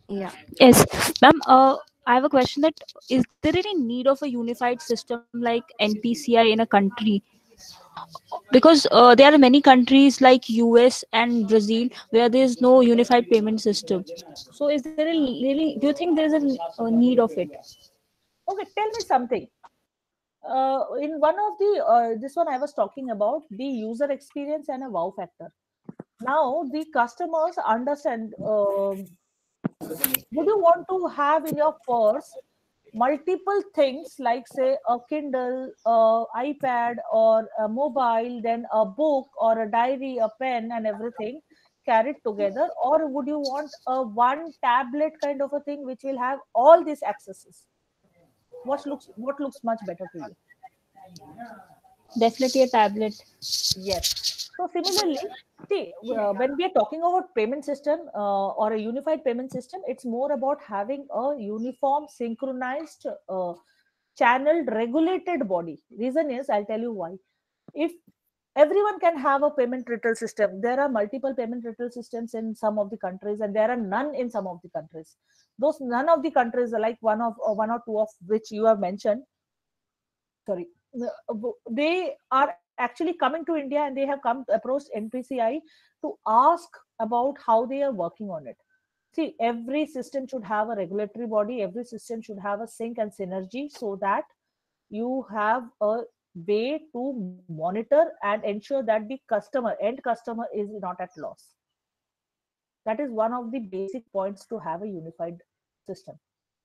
S1: Yeah.
S10: Yes, ma'am. Uh, I have a question that is there any need of a unified system like N P C I in a country? Because uh, there are many countries like U S and Brazil where there is no unified payment system. So, is there a really? Do you think there is a, a need of it?
S2: Okay, tell me something. Uh, in one of the uh, this one I was talking about the user experience and a wow factor. Now the customers understand. um would you want to have in your purse multiple things like say a Kindle, a iPad, or a mobile, then a book or a diary, a pen, and everything carried together, or would you want a one tablet kind of a thing which will have all these accesses? What looks what looks much better to you?
S10: Definitely a tablet.
S2: Yes. So similarly, see, uh, when we are talking about payment system uh, or a unified payment system, it's more about having a uniform, synchronized, uh, channeled, regulated body. Reason is, I'll tell you why. If everyone can have a payment retail system, there are multiple payment retail systems in some of the countries, and there are none in some of the countries. Those none of the countries are like one of or one or two of which you have mentioned. Sorry, they are actually coming to India and they have come approached N P C I to ask about how they are working on it. See, every system should have a regulatory body, every system should have a sync and synergy so that you have a way to monitor and ensure that the customer, end customer, is not at loss. That is one of the basic points to have a unified system.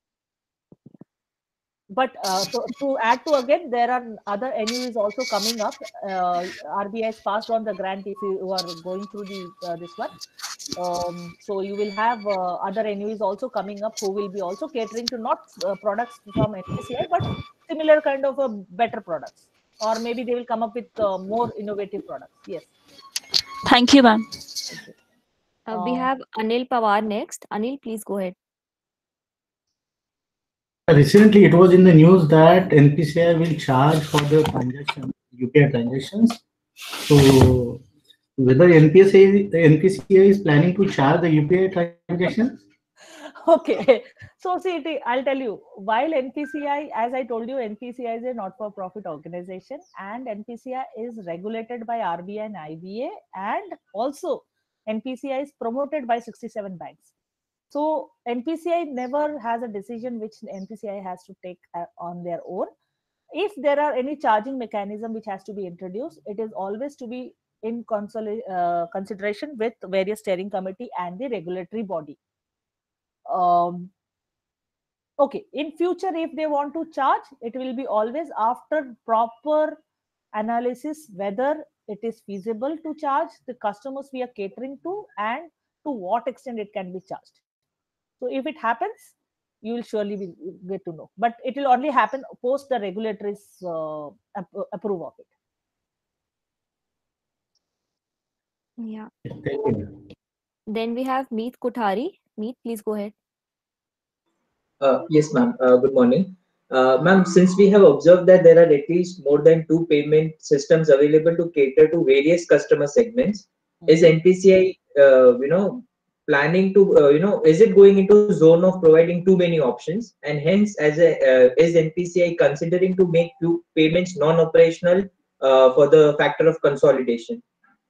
S2: But uh, so to add to again, there are other N U Es also coming up. Uh, R B I has passed on the grant if you are going through the uh, this one. Um, so you will have uh, other N U Es also coming up who will be also catering to not uh, products from N P C I, but similar kind of uh, better products. Or maybe they will come up with uh, more innovative products. Yes.
S10: Thank you, ma'am.
S2: Thank you.
S1: Uh, we
S2: Um,
S1: have Anil Pawar next. Anil, please go ahead.
S11: Recently, it was in the news that N P C I will charge for the transaction, U P I transactions. So, whether N P C I, the N P C I is planning to charge the U P I transactions?
S2: Okay, so see, it- I'll tell you. While N P C I, as I told you, N P C I is a not-for-profit organization, and N P C I is regulated by R B I and I B A, and also N P C I is promoted by sixty-seven banks. So N P C I never has a decision which N P C I has to take uh, on their own. If there are any charging mechanism which has to be introduced, it is always to be in consoli- uh, consideration with various steering committee and the regulatory body. Um, okay, in future, if they want to charge, it will be always after proper analysis whether it is feasible to charge the customers we are catering to and to what extent it can be charged. So if it happens, you will surely be get to know. But it will only happen post the regulators uh, ap- approve of it.
S1: Yeah.
S11: Thank you.
S1: Then we have Meet Kothari. Meet, please go ahead.
S7: Uh, yes, ma'am. Uh, good morning. Uh, ma'am, since we have observed that there are at least more than two payment systems available to cater to various customer segments, is
S2: Mhm.
S7: N P C I, uh, you know, planning to, uh, you know, is it going into zone of providing too many options, and hence, as a, uh, is N P C I considering to make few payments non-operational uh, for the factor of consolidation?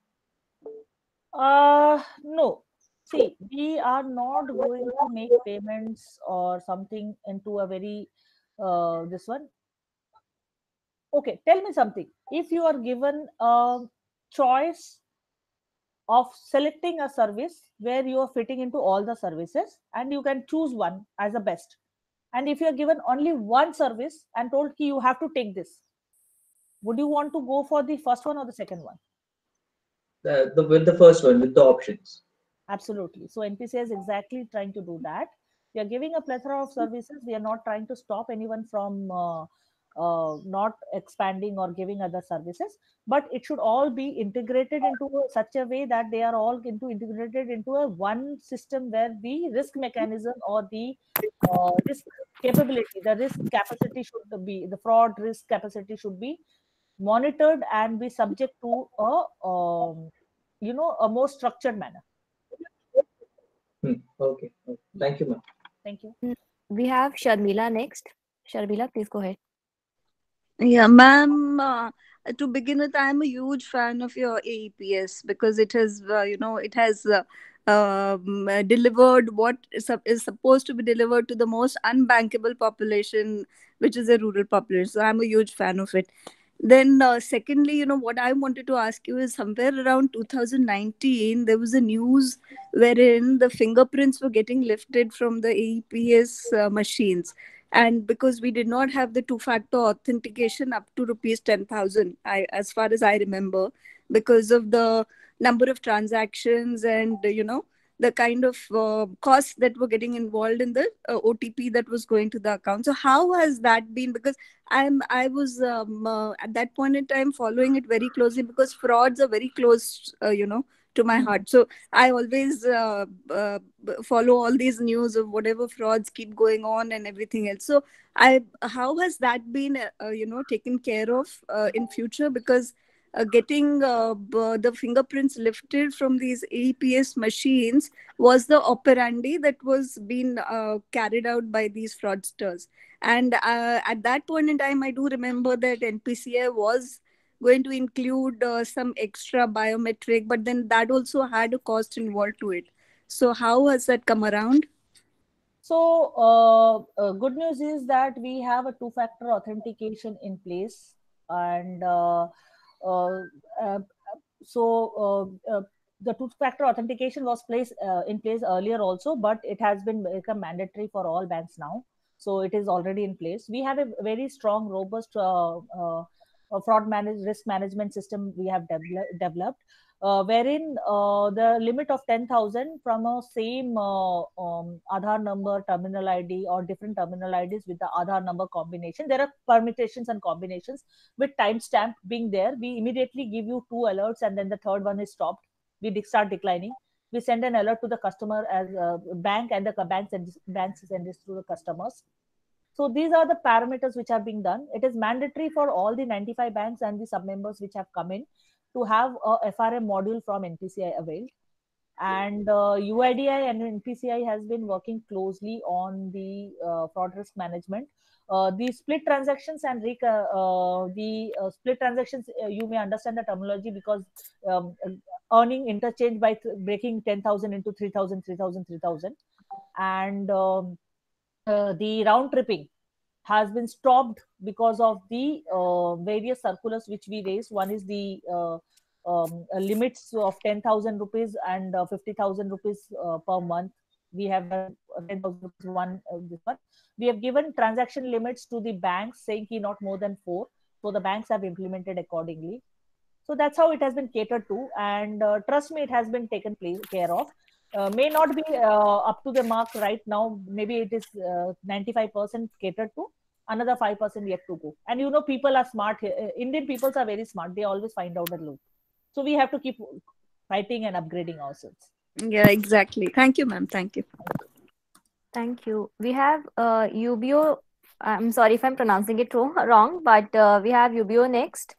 S2: Uh, no. See, we are not going to make payments or something into a very uh, this one. Okay, tell me something. If you are given a choice of selecting a service where you are fitting into all the services and you can choose one as the best, and if you are given only one service and told ki you have to take this, would you want to go for the first one or the second one?
S7: The, the with the first one with the options.
S2: Absolutely. So N P C I is exactly trying to do that. We are giving a plethora of services. We are not trying to stop anyone from uh, uh, not expanding or giving other services, but it should all be integrated into such a way that they are all into integrated into a one system where the risk mechanism or the uh, risk capability, the risk capacity should be the fraud risk capacity should be monitored and be subject to a um, you know a more structured manner.
S7: Hmm. Okay. Okay. Thank you, ma'am.
S2: Thank you.
S1: Mm, We have Sharmila next. Sharmila, please go ahead.
S8: Yeah, ma'am. Uh, to begin with, I am a huge fan of your A E P S because it has, uh, you know, it has uh, um, uh, delivered what is, sup- is supposed to be delivered to the most unbankable population, which is a rural population. So I'm a huge fan of it. Then, uh, secondly, you know, what I wanted to ask you is somewhere around two thousand nineteen, there was a news wherein the fingerprints were getting lifted from the A E P S uh, machines, and because we did not have the two factor authentication up to rupees ten thousand, I as far as I remember, because of the number of transactions and uh, you know the kind of uh, costs that were getting involved in the uh, O T P that was going to the account. So how has that been? Because i'm i was um, uh, at that point in time following it very closely, because frauds are very close uh, you know to my heart. So I always uh, uh, b- follow all these news of whatever frauds keep going on and everything else. So I how has that been uh, uh, you know taken care of uh, in future? Because uh, getting uh, b- the fingerprints lifted from these A E P S machines was the operandi that was being uh, carried out by these fraudsters. And uh, at that point in time, I do remember that N P C I was going to include uh, some extra biometric, but then that also had a cost involved to it. So how has that come around?
S2: So, uh, uh, good news is that we have a two-factor authentication in place, and uh, uh, uh, so uh, uh, the two-factor authentication was placed uh, in place earlier also, but it has been become mandatory for all banks now. So it is already in place. We have a very strong, robust uh, uh, uh, fraud manage risk management system we have devel- developed, uh, wherein uh, the limit of ten thousand from a same uh, um, Aadhaar number, terminal I D, or different terminal I Ds with the Aadhaar number combination. There are permutations and combinations with timestamp being there. We immediately give you two alerts, and then the third one is stopped. We de- start declining. We send an alert to the customer as a bank, and the co- bank sends, banks send this to the customers. So these are the parameters which are being done. It is mandatory for all the ninety-five banks and the sub members which have come in to have a F R M module from N P C I availed. And uh, U I D I and N P C I has been working closely on the uh, fraud risk management. Uh, the split transactions and rec- uh, uh, the uh, split transactions, uh, you may understand the terminology, because um, earning interchange by th- breaking ten thousand into three thousand, three thousand, three thousand, and um, uh, the round tripping has been stopped because of the uh, various circulars which we raised. One is the uh, um, uh, limits of ten thousand rupees and uh, fifty thousand rupees uh, per month. We have done uh, ten thousand rupees one uh, this one. We have given transaction limits to the banks, saying ki not more than four. So the banks have implemented accordingly. So that's how it has been catered to, and uh, trust me, it has been taken place, care of. Uh, may not be uh, up to the mark right now. Maybe it is uh, ninety-five percent catered to. Another five percent yet to go. And you know, people are smart. here. Uh, Indian peoples are very smart. They always find out a loop. So we have to keep fighting and upgrading ourselves.
S8: Yeah, exactly. Thank you, ma'am. Thank you.
S1: Thank you. We have uh, U B O. I'm sorry if I'm pronouncing it wrong, wrong but uh, we have U B O next.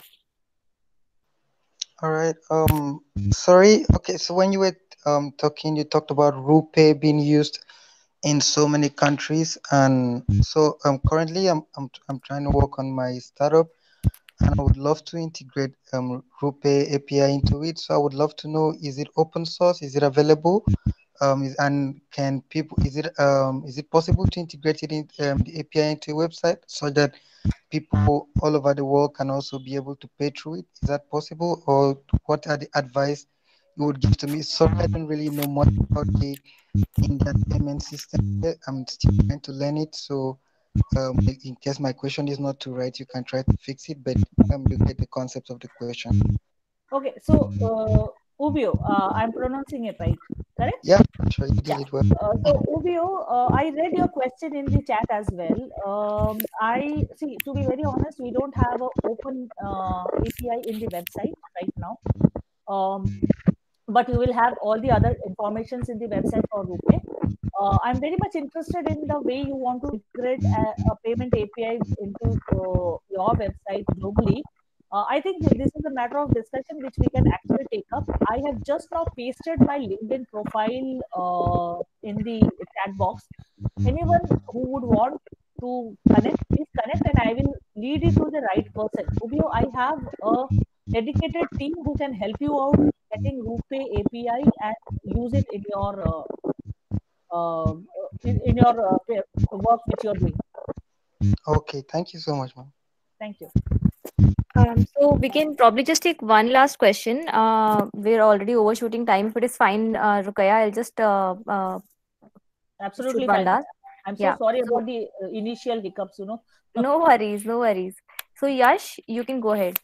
S5: All right. Um, sorry. Okay. So when you were um talking, you talked about RuPay being used in so many countries, and so um currently I'm I'm I'm trying to work on my startup, and I would love to integrate um RuPay A P I into it. So I would love to know: is it open source? Is it available? Um, is, and can people? Is it um is it possible to integrate it in um, the A P I into a website so that people all over the world can also be able to pay through it? Is that possible? Or what are the advice you would give to me? Sorry, I don't really know much about the Indian payment system yet. I'm still trying to learn it. So um, in case my question is not too right, you can try to fix it, but um, you get the concept of the question.
S2: Okay, so uh, Ubio, uh, I'm pronouncing it right, correct?
S5: Yeah, sure, you did
S2: Yeah.
S5: it well.
S2: Uh, so Ubio, uh, I read your question in the chat as well. Um, I see. To be very honest, we don't have an open uh, A P I in the website right now. Um, but we will have all the other informations in the website for RuPay. Uh, I'm very much interested in the way you want to integrate a, a payment A P I into uh, your website globally. Uh, I think th- this is a matter of discussion which we can actually take up. I have just now pasted my LinkedIn profile uh, in the chat box. Anyone who would want to connect, please connect, and I will lead you to the right person. Ubio, I have a dedicated team who can help you out getting RuPay A P I and use it in your uh, uh, in, in your uh, work which you're doing.
S5: Okay, thank you so much, ma'am.
S2: Thank you.
S1: Um, so we can probably just take one last question. Uh, we're already overshooting time. If it is fine, uh, Rukaya, I'll just uh, uh,
S2: Absolutely
S1: shoot one
S2: fine.
S1: last.
S2: I'm so
S1: Yeah.
S2: sorry
S1: So
S2: about the uh, initial hiccups, you know.
S1: no worries, no worries. So Yash, you can go ahead.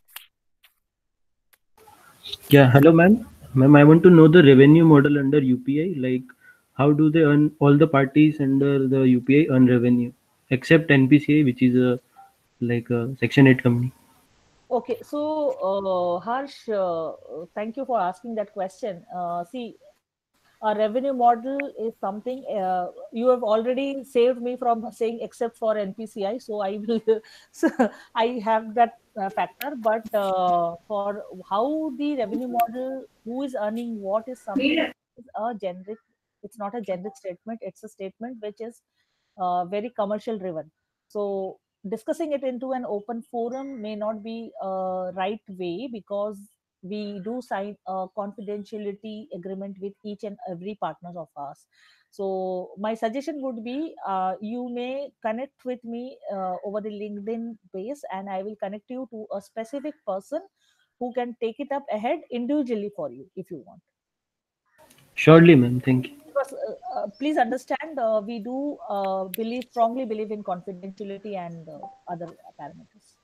S12: Yeah, hello, ma'am. Ma'am, I want to know the revenue model under U P I. Like, how do they earn, all the parties under the U P I earn revenue, except N P C I, which is a like a Section eight company?
S2: Okay, so uh, Harsh, uh, uh, thank you for asking that question. Uh, see, a revenue model is something uh, you have already saved me from saying except for N P C I, so I will. So I have that uh, factor, but uh, for how the revenue model, who is earning what, is something is a generic. It's not a generic statement. It's a statement which is uh, very commercial driven. So discussing it into an open forum may not be a right way, because we do sign a confidentiality agreement with each and every partner of ours. So my suggestion would be, uh, you may connect with me uh, over the LinkedIn base, and I will connect you to a specific person who can take it up ahead individually for you if you want.
S12: Surely, ma'am. Thank you.
S2: Because uh, uh, please understand, uh, we do uh, believe strongly believe in confidentiality and uh, other parameters.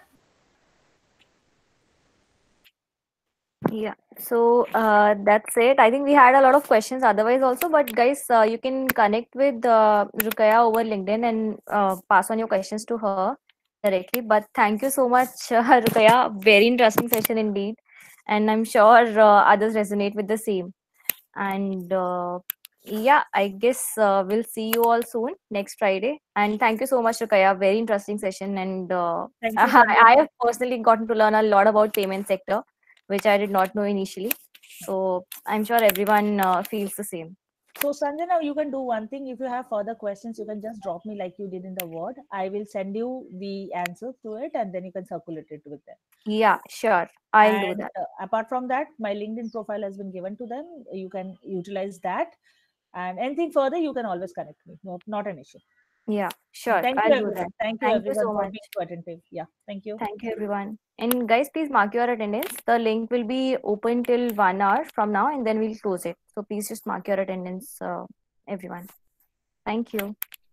S1: Yeah. So uh, that's it. I think we had a lot of questions otherwise also, but guys, uh, you can connect with uh, Rukaya over LinkedIn and uh, pass on your questions to her directly. But thank you so much, uh, Rukaya. Very interesting session indeed, and I'm sure uh, others resonate with the same. And uh, yeah, I guess uh, we'll see you all soon next Friday. And thank you so much, Rukaya. Very interesting session, and uh,
S2: Thank you,
S1: I
S2: Sanjana.
S1: have personally gotten to learn a lot about payment sector, which I did not know initially. So I'm sure everyone uh, feels the same.
S2: So Sanjana, you can do one thing. If you have further questions, you can just drop me like you did in the word. I will send you the answer to it, and then you can circulate it with them.
S1: Yeah, sure. I'll
S2: and
S1: do that.
S2: uh, apart from that, my LinkedIn profile has been given to them. You can utilize that, and anything further, you can always connect me. Not not an issue.
S1: Yeah,
S2: And
S1: sure.
S2: thank you,
S1: I'll do
S2: everyone.
S1: that.
S2: Thank you,
S1: Thank you
S2: everyone,
S1: so
S2: for
S1: much.
S2: being so attentive. Yeah, thank you.
S1: Thank you, everyone. And guys, please mark your attendance. The link will be open till one hour from now, and then we'll close it. So please just mark your attendance, uh, everyone. Thank you.